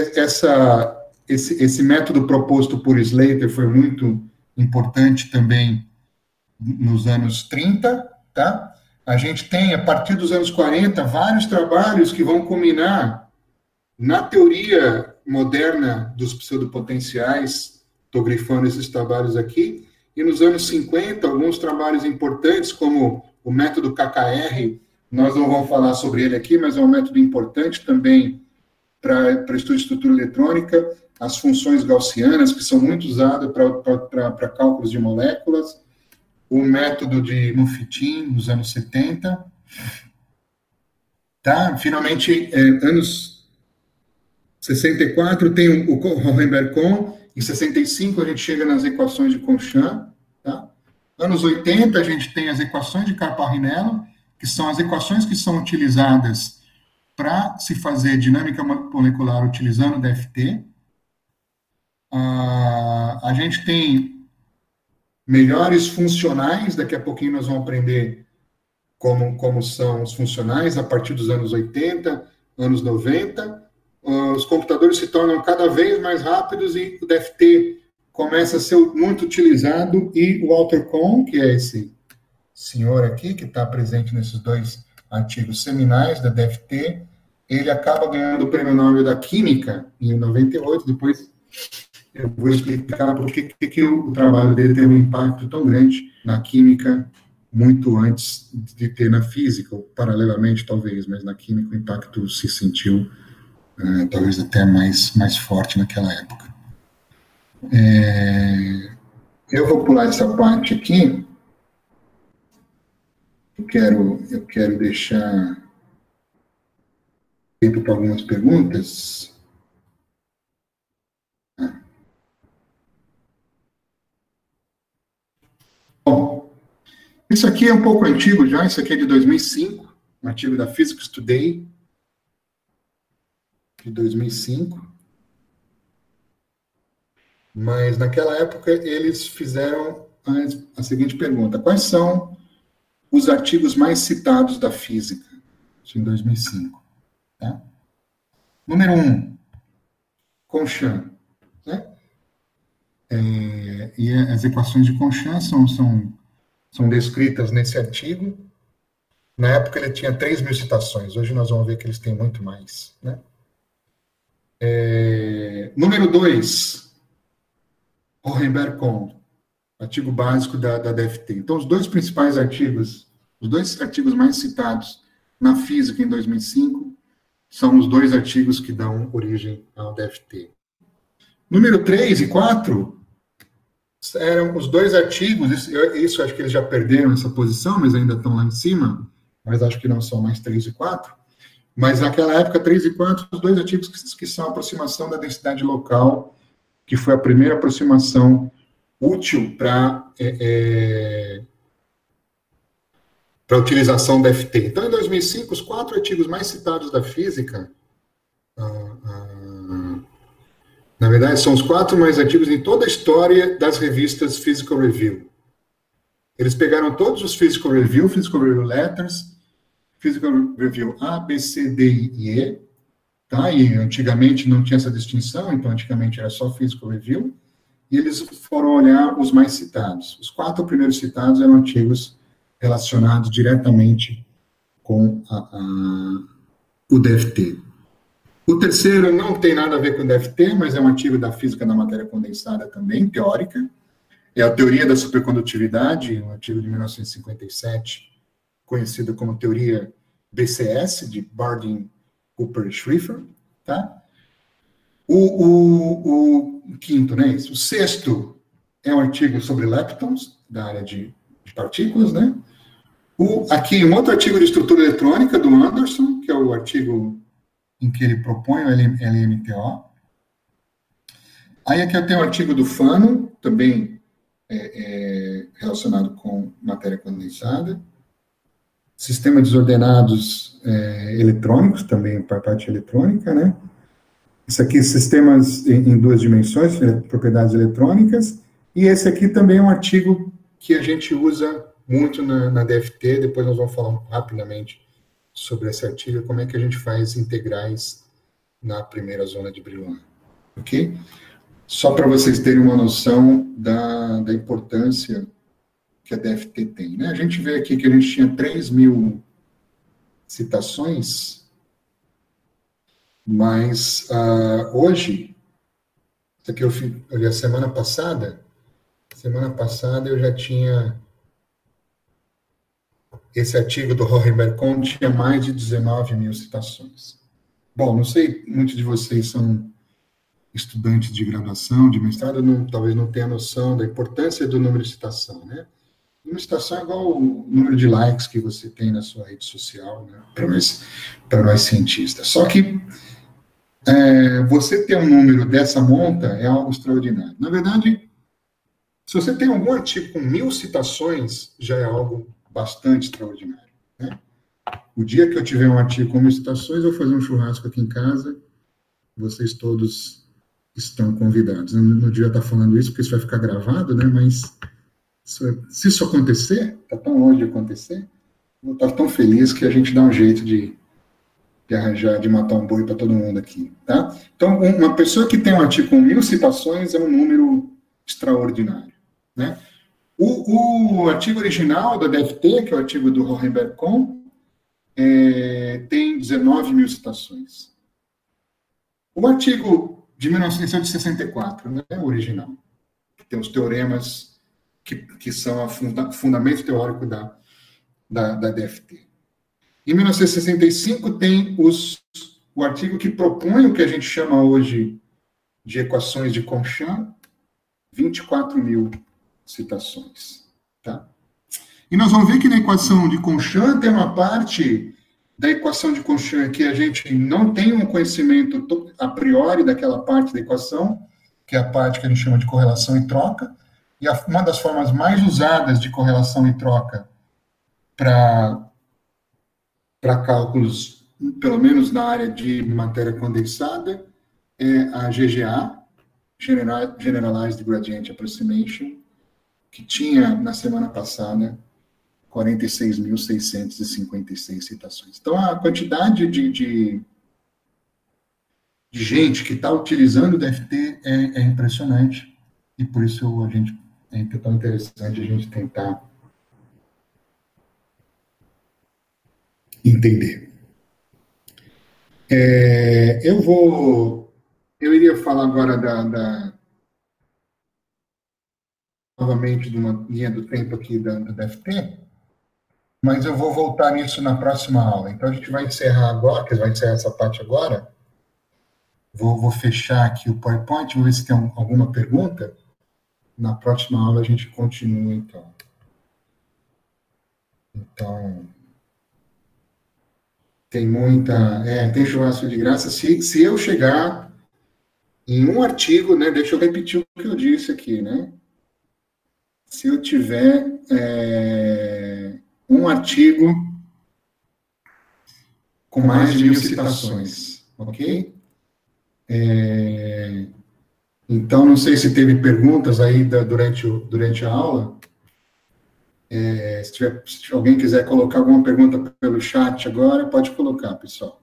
Esse método proposto por Slater foi muito importante também nos anos 30, tá? A gente tem, a partir dos anos 40, vários trabalhos que vão culminar na teoria moderna dos pseudopotenciais. Estou grifando esses trabalhos aqui. E nos anos 50, alguns trabalhos importantes, como o método KKR, nós não vamos falar sobre ele aqui, mas é um método importante também para estudo de estrutura eletrônica, as funções gaussianas, que são muito usadas para cálculos de moléculas, o método de Muffitin, nos anos 70. Tá? Finalmente, anos 64, tem o Hohenberg-Kohn. Em 65, a gente chega nas equações de Conchamp. Tá? Anos 80, a gente tem as equações de Karp-Arrinello, que são as equações que são utilizadas para se fazer dinâmica molecular utilizando o DFT. A gente tem melhores funcionais, daqui a pouquinho nós vamos aprender como são os funcionais, a partir dos anos 80, anos 90. Os computadores se tornam cada vez mais rápidos e o DFT começa a ser muito utilizado, e o Walter Kohn, que é esse senhor aqui, que está presente nesses dois artigos seminais da DFT, ele acaba ganhando o Prêmio Nobel da Química em 98, depois eu vou explicar por que o trabalho dele teve um impacto tão grande na química, muito antes de ter na física, ou paralelamente talvez, mas na química o impacto se sentiu talvez até mais forte naquela época. Eu vou pular essa parte aqui. Eu quero deixar tempo para algumas perguntas. Bom, isso aqui é um pouco antigo já, isso aqui é de 2005, um artigo da Physics Today, de 2005. Mas, naquela época, eles fizeram a seguinte pergunta: quais são os artigos mais citados da física? Isso em 2005. Tá? Número 1, Conchamp. Né? E as equações de Conchamp são descritas nesse artigo. Na época, ele tinha 3.000 citações. Hoje, nós vamos ver que eles têm muito mais. Né? Número 2, Hohenberg-Kohn, artigo básico da DFT. Então, os dois principais artigos, os dois artigos mais citados na física em 2005, são os dois artigos que dão origem ao DFT. Número 3 e 4 eram os dois artigos, isso acho que eles já perderam essa posição, mas ainda estão lá em cima, mas acho que não são mais 3 e 4. Mas naquela época, 3 e 4, os dois artigos que são a aproximação da densidade local, que foi a primeira aproximação útil para a utilização da FT. Então, em 2005, os 4 artigos mais citados da física, na verdade, são os 4 mais artigos em toda a história das revistas Physical Review. Eles pegaram todos os Physical Review Letters, Physical Review A, B, C, D e E, tá? E antigamente não tinha essa distinção, então antigamente era só Physical Review, e eles foram olhar os mais citados. Os 4 primeiros citados eram artigos relacionados diretamente com o DFT. O terceiro não tem nada a ver com o DFT, mas é um artigo da física da matéria condensada também, teórica. É a teoria da supercondutividade, um artigo de 1957, conhecido como teoria BCS, de Bardeen, Cooper e Schrieffer, tá? O quinto, né? O sexto é um artigo sobre leptons, da área de partículas, né? Aqui, um outro artigo de estrutura eletrônica, do Anderson, que é o artigo em que ele propõe o LMTO. Aí aqui eu tenho um artigo do Fano, também relacionado com matéria condensada. Sistema desordenados eletrônicos, também para a parte eletrônica, né? Isso aqui, sistemas em duas dimensões, propriedades eletrônicas. E esse aqui também é um artigo que a gente usa muito na DFT. Depois nós vamos falar rapidamente sobre esse artigo, como é que a gente faz integrais na primeira zona de Brillouin. Ok? Só para vocês terem uma noção da importância que a DFT tem, né? A gente vê aqui que a gente tinha 3.000 citações, mas hoje, isso aqui eu fiz a semana passada eu já tinha, esse artigo do Hohenberg tinha mais de 19.000 citações. Bom, não sei, muitos de vocês são estudantes de graduação, de mestrado, talvez não tenham noção da importância do número de citação, né? O número de citação é igual o número de likes que você tem na sua rede social, né? Para nós cientistas. Só que você ter um número dessa monta é algo extraordinário. Na verdade, se você tem algum artigo com 1.000 citações, já é algo bastante extraordinário, né? O dia que eu tiver um artigo com 1.000 citações, eu vou fazer um churrasco aqui em casa. Vocês todos estão convidados. Eu não devia estar falando isso, porque isso vai ficar gravado, né? Mas se isso acontecer, está tão longe de acontecer, eu vou estar tão feliz que a gente dá um jeito de arranjar, de matar um boi para todo mundo aqui, tá? Então, uma pessoa que tem um artigo com 1.000 citações é um número extraordinário, né? O artigo original da DFT, que é o artigo do Hohenberg-Kohn, tem 19.000 citações. O artigo de 1964, né, o original, que tem os teoremas que são o fundamento teórico da DFT. Em 1965 tem o artigo que propõe o que a gente chama hoje de equações de Conchamp, 24.000 citações, tá? E nós vamos ver que na equação de Conchamp tem uma parte da equação de Conchamp que a gente não tem um conhecimento a priori daquela parte da equação, que é a parte que a gente chama de correlação e troca, e uma das formas mais usadas de correlação e troca para cálculos, pelo menos na área de matéria condensada, é a GGA, Generalized Gradient Approximation, que tinha, na semana passada, 46.656 citações. Então, a quantidade de gente que está utilizando o DFT é impressionante, e por isso é tão interessante a gente tentar entender. Eu iria falar agora novamente de uma linha do tempo aqui do DFT, mas eu vou voltar nisso na próxima aula. Então, a gente vai encerrar agora, que vai encerrar essa parte agora. Vou fechar aqui o PowerPoint, vou ver se tem alguma pergunta. Na próxima aula a gente continua, então. Então, tem tem churrasco de graça. Se eu chegar em um artigo, né, deixa eu repetir o que eu disse aqui, né? Se eu tiver um artigo com mais de 1.000 citações, ok? Então, não sei se teve perguntas aí durante a aula. Se alguém quiser colocar alguma pergunta pelo chat agora, pode colocar, pessoal.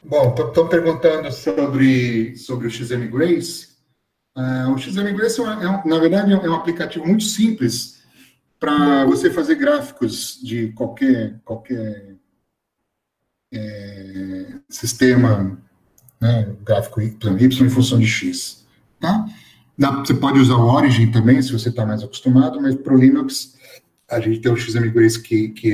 Bom, estão perguntando sobre o XM Grace. O XM Grace, na verdade, é um aplicativo muito simples para você fazer gráficos de qualquer sistema, né, gráfico Y em função de X. Tá? Você pode usar o Origin também, se você está mais acostumado, mas para o Linux a gente tem o XM Grace que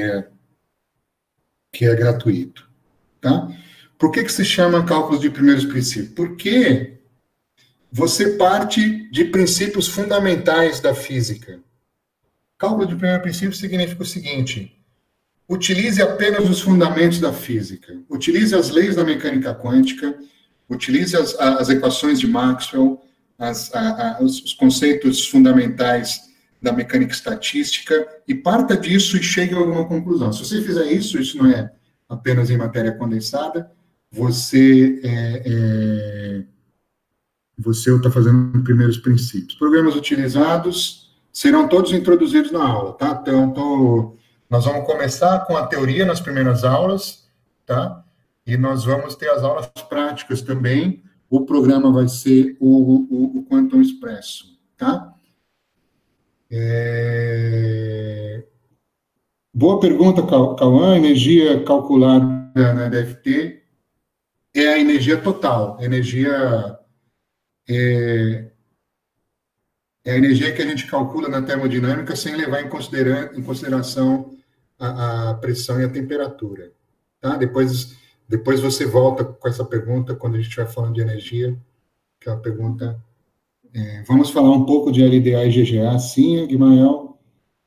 é gratuito. Tá? Por que se chama cálculos de primeiros princípios? Porque você parte de princípios fundamentais da física. Cálculo de primeiro princípio significa o seguinte: utilize apenas os fundamentos da física, utilize as leis da mecânica quântica, utilize as equações de Maxwell, os conceitos fundamentais da mecânica estatística, e parta disso e chegue a alguma conclusão. Se você fizer isso, isso não é apenas em matéria condensada, você está fazendo primeiros princípios. Programas utilizados serão todos introduzidos na aula, tá? Então, nós vamos começar com a teoria nas primeiras aulas, tá? E nós vamos ter as aulas práticas também. O programa vai ser o Quantum Expresso, tá? Boa pergunta, Cauã. A energia calculada na DFT é a energia total, é a energia que a gente calcula na termodinâmica sem levar em consideração a pressão e a temperatura. Tá? Depois você volta com essa pergunta quando a gente estiver falando de energia, que é uma pergunta... vamos falar um pouco de LDA e GGA, sim, Guimael.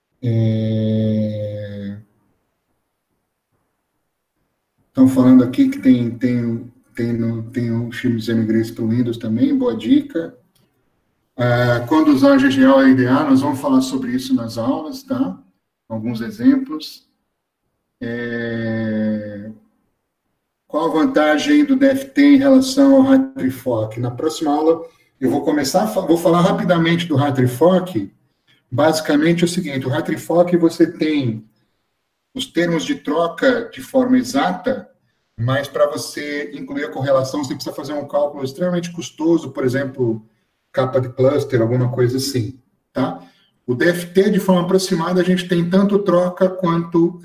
Estão falando aqui que tem o XM Grace para o Windows também, boa dica. Quando usar GGA ou LDA, nós vamos falar sobre isso nas aulas, tá? Alguns exemplos. Qual a vantagem do DFT em relação ao Hartree-Fock? Na próxima aula, eu vou falar rapidamente do Hartree-Fock. Basicamente é o seguinte: o Hartree-Fock você tem os termos de troca de forma exata, mas para você incluir a correlação, você precisa fazer um cálculo extremamente custoso, por exemplo, capa de cluster, alguma coisa assim, tá? O DFT, de forma aproximada, a gente tem tanto troca quanto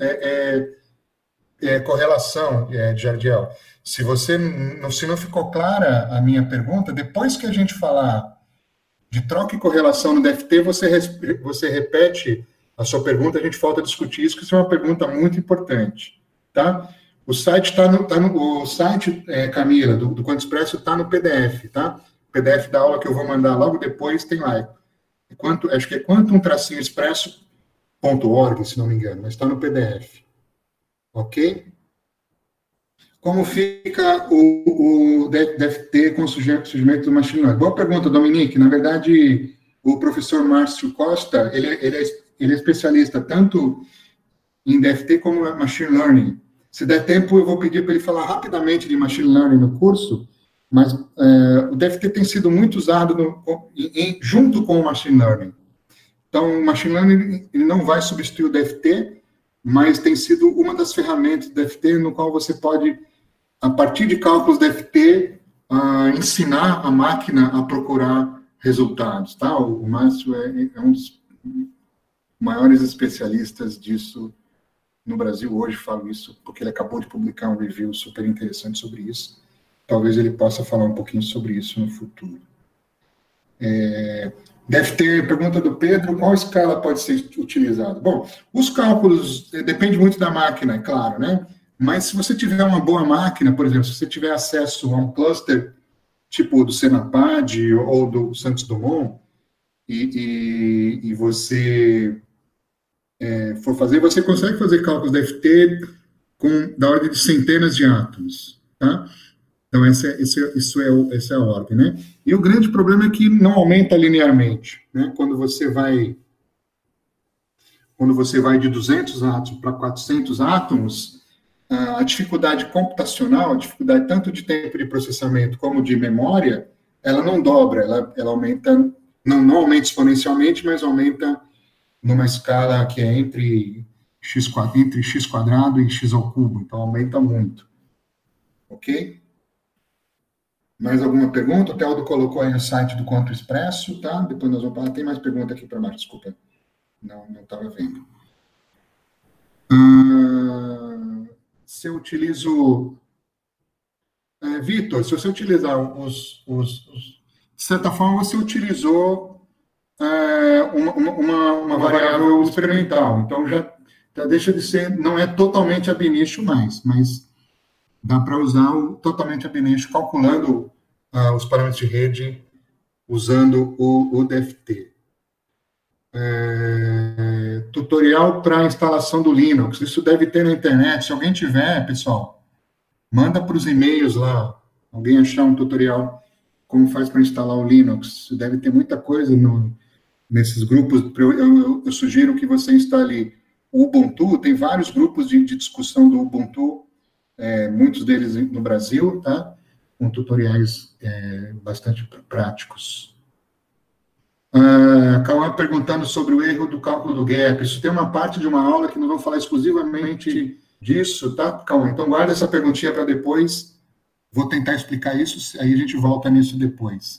correlação, de Jardiel. Se não ficou clara a minha pergunta, depois que a gente falar de troca e correlação no DFT, você repete a sua pergunta, a gente volta a discutir isso, que isso é uma pergunta muito importante, tá? O site Camila, do Quantum Expresso, está no PDF, tá? O PDF da aula que eu vou mandar logo depois tem lá. Acho que é quantum-expresso.org, se não me engano, mas está no PDF. Ok? Como fica o DFT com o surgimento do machine learning? Boa pergunta, Dominique. Na verdade, o professor Márcio Costa, ele é especialista tanto em DFT como em machine learning. Se der tempo, eu vou pedir para ele falar rapidamente de machine learning no curso, mas o DFT tem sido muito usado junto com o machine learning. Então, o machine learning ele não vai substituir o DFT, mas tem sido uma das ferramentas do DFT no qual você pode, a partir de cálculos DFT, ensinar a máquina a procurar resultados. Tá? O Márcio é um dos maiores especialistas disso no Brasil hoje, falo isso porque ele acabou de publicar um review super interessante sobre isso. Talvez ele possa falar um pouquinho sobre isso no futuro. DFT, pergunta do Pedro, qual escala pode ser utilizada? Bom, os cálculos, depende muito da máquina, é claro, né? Mas se você tiver uma boa máquina, por exemplo, se você tiver acesso a um cluster tipo do Senapad ou do Santos Dumont, e você for fazer, você consegue fazer cálculos DFT da ordem de centenas de átomos, tá? Então, essa é a ordem, né? E o grande problema é que não aumenta linearmente, né? Quando você vai de 200 átomos para 400 átomos, a dificuldade computacional, a dificuldade tanto de tempo de processamento como de memória, ela não dobra, ela aumenta, não aumenta exponencialmente, mas aumenta numa escala que é entre x quadrado e x ao cubo, então aumenta muito, ok? Mais alguma pergunta? O Teldo colocou aí o site do Quanto Expresso, tá? Depois nós vamos falar. Tem mais pergunta aqui para baixo, desculpa. Não estava vendo. Se eu utilizo... Vitor, se você utilizar de certa forma, você utilizou uma variável experimental. Então, já deixa de ser... Não é totalmente ab initio mais, mas dá para usar o totalmente ab initio calculando os parâmetros de rede usando o DFT. Tutorial para instalação do Linux. Isso deve ter na internet. Se alguém tiver, pessoal, manda para os e-mails lá. Alguém achar um tutorial como faz para instalar o Linux. Deve ter muita coisa nesses grupos. Eu sugiro que você instale o Ubuntu. Tem vários grupos de discussão do Ubuntu, muitos deles no Brasil, tá? Com tutoriais bastante práticos. Cauã perguntando sobre o erro do cálculo do gap. Isso tem uma parte de uma aula que nós vamos falar exclusivamente disso, tá, Cauã? Então, guarda essa perguntinha para depois. Vou tentar explicar isso, aí a gente volta nisso depois.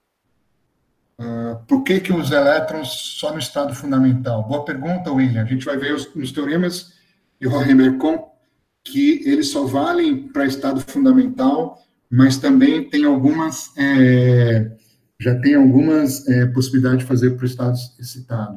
Por que os elétrons só no estado fundamental? Boa pergunta, William. A gente vai ver nos teoremas de Hohenberg que eles só valem para estado fundamental, mas também tem algumas... já tem algumas possibilidades de fazer para o estado excitado.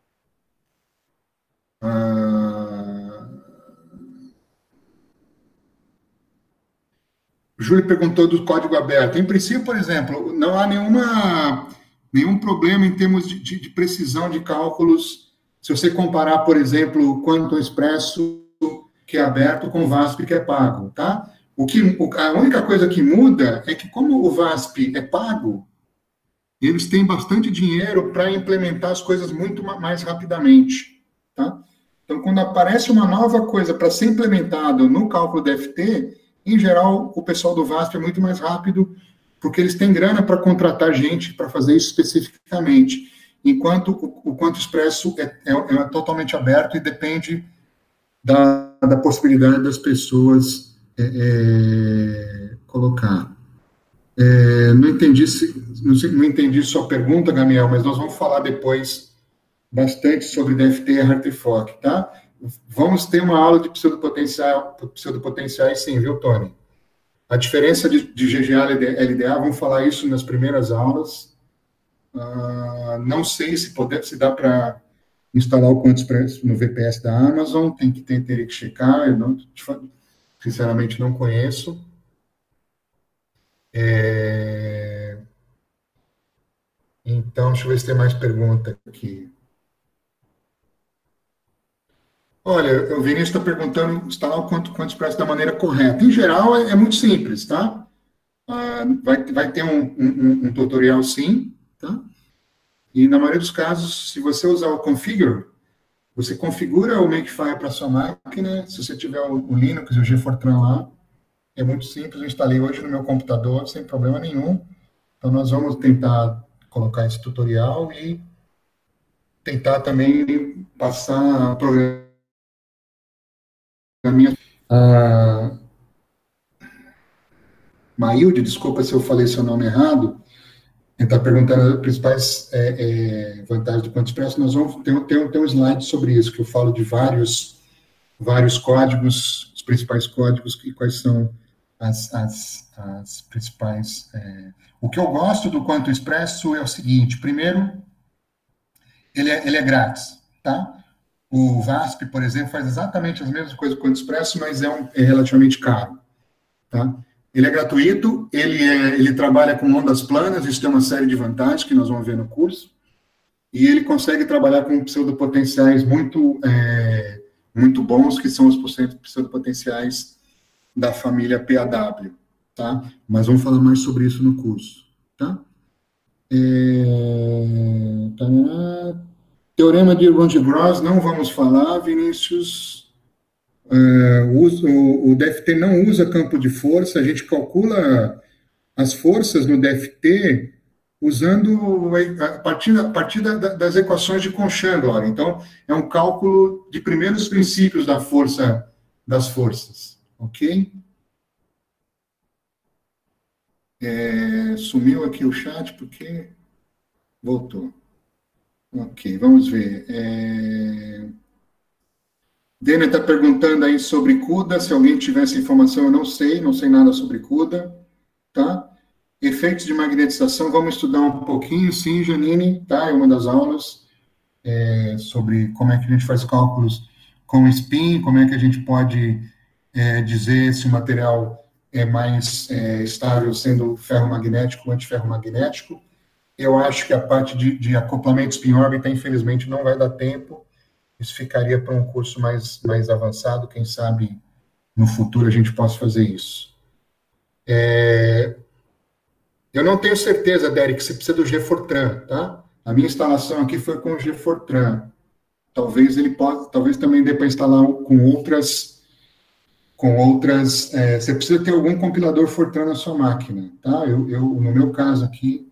O Júlio perguntou do código aberto. Em princípio, por exemplo, não há nenhum problema em termos de precisão de cálculos, se você comparar, por exemplo, o Quantum Expresso, que é aberto, com o VASP, que é pago, tá? A única coisa que muda é que, como o VASP é pago, eles têm bastante dinheiro para implementar as coisas muito mais rapidamente, tá? Então, quando aparece uma nova coisa para ser implementado no cálculo DFT, em geral, o pessoal do VASP é muito mais rápido, porque eles têm grana para contratar gente para fazer isso especificamente, enquanto o Quantum Expresso é totalmente aberto e depende da possibilidade das pessoas colocar. Não entendi sua pergunta, Gamiel, mas nós vamos falar depois bastante sobre DFT e RTFOC, tá? Vamos ter uma aula de pseudopotenciais, sim, viu, Tony? A diferença de GGA e LDA, vamos falar isso nas primeiras aulas. Não sei se dá para instalar o Quantum Expresso no VPS da Amazon, teria que checar, eu sinceramente não conheço. Então, deixa eu ver se tem mais pergunta aqui. Olha, o Vinícius está perguntando instalar o Quantum Expresso da maneira correta. Em geral, é muito simples, tá? Vai ter um tutorial, sim, tá? E, na maioria dos casos, se você usar o Configure, você configura o Makefile para sua máquina. Se você tiver o Linux e o GFortran lá, é muito simples. Eu instalei hoje no meu computador, sem problema nenhum. Então, nós vamos tentar colocar esse tutorial e tentar também passar a programar. Maílde, desculpa se eu falei seu nome errado, ele está perguntando as principais vantagens do Quantum Expresso. Nós vamos ter um slide sobre isso, que eu falo de vários códigos, os principais códigos e quais são as principais... O que eu gosto do Quantum Expresso é o seguinte: primeiro, ele é grátis, tá? O VASP, por exemplo, faz exatamente as mesmas coisas que o Quantum Expresso, mas é relativamente caro, tá? Ele é gratuito, ele trabalha com ondas planas, isso tem uma série de vantagens que nós vamos ver no curso, e ele consegue trabalhar com pseudopotenciais muito bons, que são os pseudopotenciais da família PAW, tá? Mas vamos falar mais sobre isso no curso, tá? Teorema de Runge-Gross, não vamos falar, Vinícius. O DFT não usa campo de força, a gente calcula as forças no DFT usando a partir das equações de Cauchy-Gordon. Então, é um cálculo de primeiros princípios das forças, ok? Sumiu aqui o chat porque voltou. Ok, vamos ver. Dena está perguntando aí sobre CUDA. Se alguém tivesse informação, eu não sei nada sobre CUDA, tá? Efeitos de magnetização, vamos estudar um pouquinho, sim, Janine, tá? É uma das aulas sobre como é que a gente faz cálculos com spin, como é que a gente pode dizer se o material é mais estável sendo ferromagnético ou antiferromagnético. Eu acho que a parte de acoplamento spin-órbita, infelizmente, não vai dar tempo. Isso ficaria para um curso mais avançado. Quem sabe no futuro a gente possa fazer isso. Eu não tenho certeza, Derek, se precisa do G-Fortran, tá? A minha instalação aqui foi com o G-Fortran. Talvez também dê para instalar com outras. Você precisa ter algum compilador Fortran na sua máquina, tá? No meu caso aqui,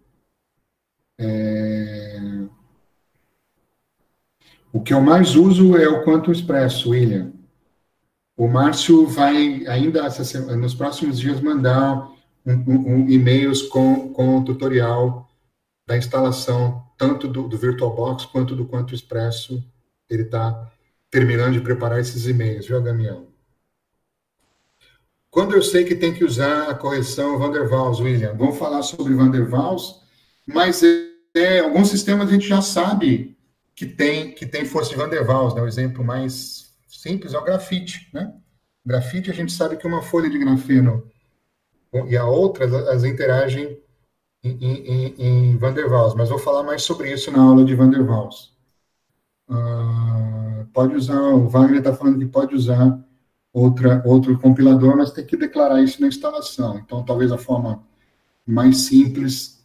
o que eu mais uso é o Quantum Express, William. O Márcio vai ainda nos próximos dias mandar e-mails com o tutorial da instalação tanto do VirtualBox quanto do Quantum Expresso. Ele está terminando de preparar esses e-mails, viu, Damião? Quando eu sei que tem que usar a correção Van der Waals, William, vamos falar sobre Van der Waals, mas alguns sistemas a gente já sabe que tem força de Van der Waals, né? O exemplo mais simples é o grafite, né? Grafite, a gente sabe que uma folha de grafeno e a outra, elas interagem em Van der Waals, mas vou falar mais sobre isso na aula de Van der Waals. Pode usar, o Wagner está falando que pode usar outro compilador, mas tem que declarar isso na instalação. Então, talvez a forma mais simples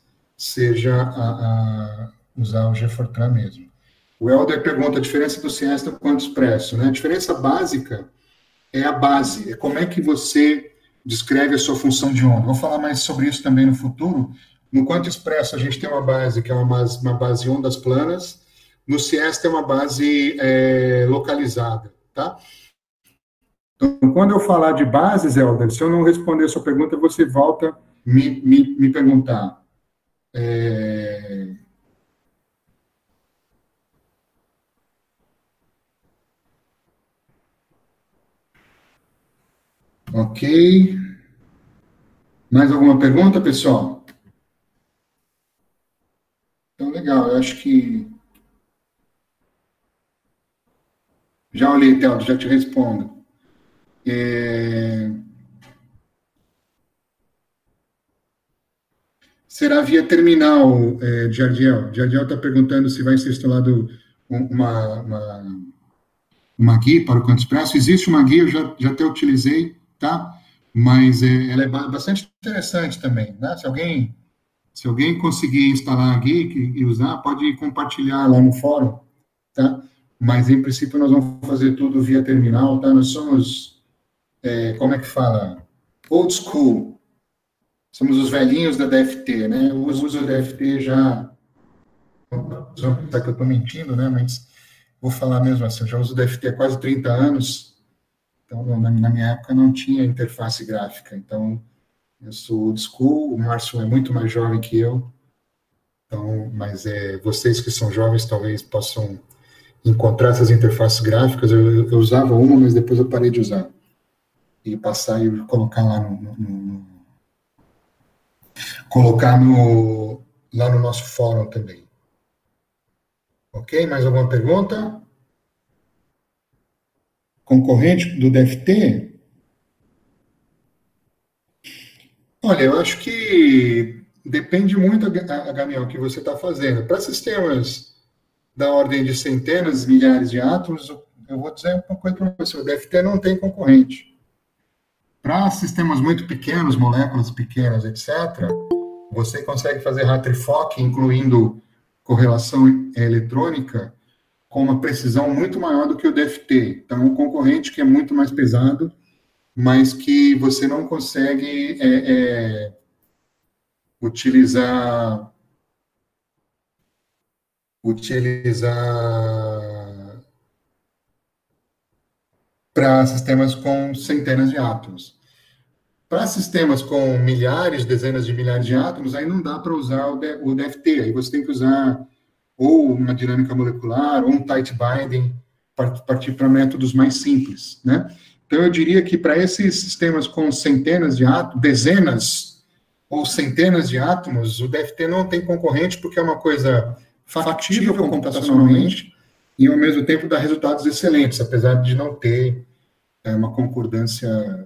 seja usar o GFortran mesmo. O Helder pergunta a diferença do Siesta com o Expresso, né? A diferença básica é a base, é como é que você descreve a sua função de onda. Vou falar mais sobre isso também no futuro. No Quantum Expresso, a gente tem uma base que é uma base de ondas planas. No Siesta é uma base localizada, tá? Então, quando eu falar de bases, Helder, se eu não responder a sua pergunta, você volta a me perguntar. Ok. Mais alguma pergunta, pessoal? Então, legal. Eu acho que já olhei, Teldo, já te respondo. Será via terminal, Jardiel. Jardiel está perguntando se vai ser instalado uma guia para o Canto Expresso. Existe uma guia, eu já até utilizei, tá? Mas ela é bastante interessante também, né? Se alguém conseguir instalar a guia e usar, pode compartilhar lá no fórum, tá? Mas, em princípio, nós vamos fazer tudo via terminal, tá? Nós somos, como é que fala? Old school. Somos os velhinhos da DFT, né? Eu uso a DFT já... Só pensar que eu estou mentindo, né? Mas vou falar mesmo assim, eu já uso o DFT há quase 30 anos, então na minha época não tinha interface gráfica, então eu sou old school, o Márcio é muito mais jovem que eu, então, mas vocês que são jovens talvez possam encontrar essas interfaces gráficas. Eu usava uma, mas depois eu parei de usar, e passar e colocar lá lá no nosso fórum também. Ok? Mais alguma pergunta? Concorrente do DFT? Olha, eu acho que depende muito, Gabriel, o que você está fazendo. Para sistemas da ordem de centenas, milhares de átomos, eu vou dizer uma coisa para você: o DFT não tem concorrente. Para sistemas muito pequenos, moléculas pequenas, etc., você consegue fazer Hartree-Fock, incluindo correlação eletrônica, com uma precisão muito maior do que o DFT. Então, um concorrente que é muito mais pesado, mas que você não consegue utilizar para sistemas com centenas de átomos. Para sistemas com milhares, dezenas de milhares de átomos, aí não dá para usar o DFT, aí você tem que usar ou uma dinâmica molecular, ou um tight binding, partir para métodos mais simples, né? Então, eu diria que para esses sistemas com centenas de átomos, dezenas ou centenas de átomos, o DFT não tem concorrente, porque é uma coisa factível computacionalmente e, ao mesmo tempo, dá resultados excelentes, apesar de não ter uma concordância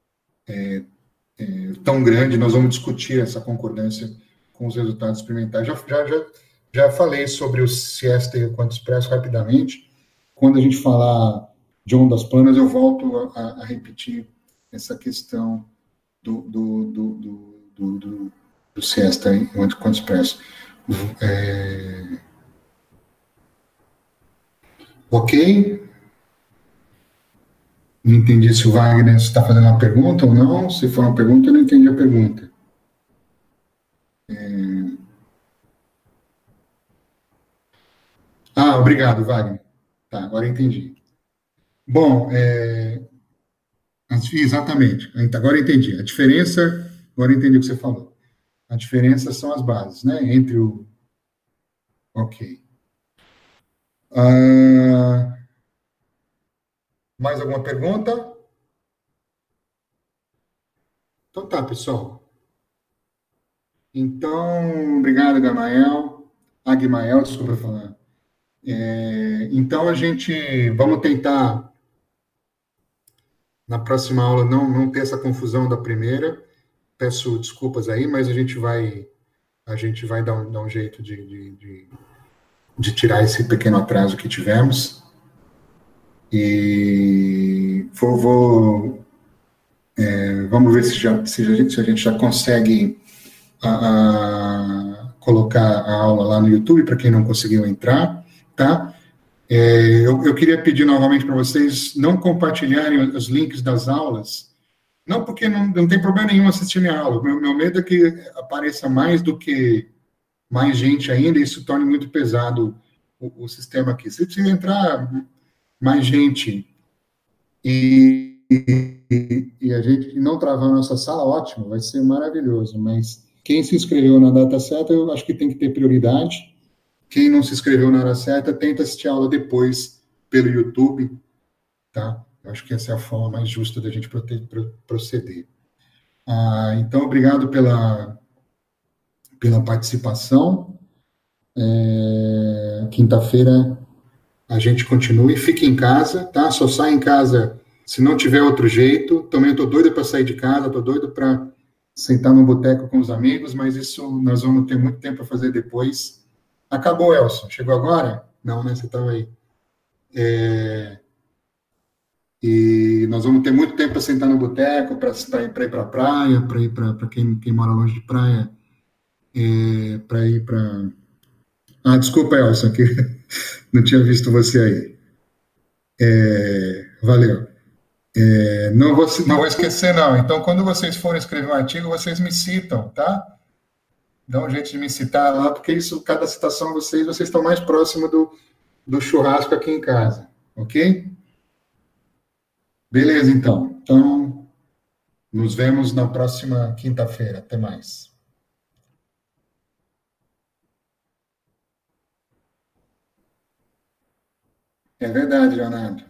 tão grande. Nós vamos discutir essa concordância com os resultados experimentais. Já falei sobre o Siesta e o Quanto Expresso rapidamente. Quando a gente falar de ondas planas, eu volto a repetir essa questão do Siesta e o Quanto Expresso. Ok? Não entendi se o Wagner está fazendo uma pergunta ou não. Se for uma pergunta, eu não entendi a pergunta. Obrigado, Wagner. Tá, agora eu entendi. Bom, exatamente. Agora eu entendi. A diferença, agora eu entendi o que você falou. A diferença são as bases, né? Entre o. Ok. Mais alguma pergunta? Então tá, pessoal. Então, obrigado, Agmael, desculpa falar. Então, a gente, vamos tentar, na próxima aula, não ter essa confusão da primeira. Peço desculpas aí, mas a gente vai dar um jeito de tirar esse pequeno atraso que tivemos. E vamos ver se a gente já consegue colocar a aula lá no YouTube, para quem não conseguiu entrar, tá? Eu queria pedir novamente para vocês não compartilharem os links das aulas, não porque não tem problema nenhum assistir minha aula, meu medo é que apareça mais do que mais gente ainda, e isso torne muito pesado o sistema aqui. Se entrar mais gente e a gente não travar a nossa sala, ótimo, vai ser maravilhoso, mas quem se inscreveu na data certa, eu acho que tem que ter prioridade. Quem não se inscreveu na hora certa, tenta assistir a aula depois pelo YouTube, tá? Eu acho que essa é a forma mais justa da gente proceder. Então, obrigado pela participação. Quinta-feira a gente continua e fique em casa, tá? Só sai em casa se não tiver outro jeito. Também estou doido para sair de casa, estou doido para sentar no boteco com os amigos, mas isso nós vamos ter muito tempo para fazer depois. Acabou, Elson. Chegou agora? Não, né? Você estava aí. E nós vamos ter muito tempo para sentar no boteco, para ir para a praia, para ir para quem mora longe de praia, para ir para. Desculpa, Elson, que não tinha visto você aí. Valeu. Não vou esquecer, não. Então, quando vocês forem escrever um artigo, vocês me citam, tá? Dá um jeito de me citar lá, porque isso, cada citação vocês estão mais próximo do churrasco aqui em casa, ok? Beleza, então. Então, nos vemos na próxima quinta-feira. Até mais. É verdade, Leonardo.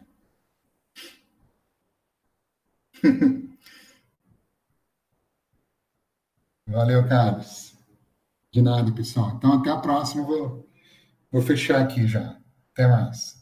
Valeu, Carlos. De nada, pessoal. Então, até a próxima. Vou fechar aqui já. Até mais.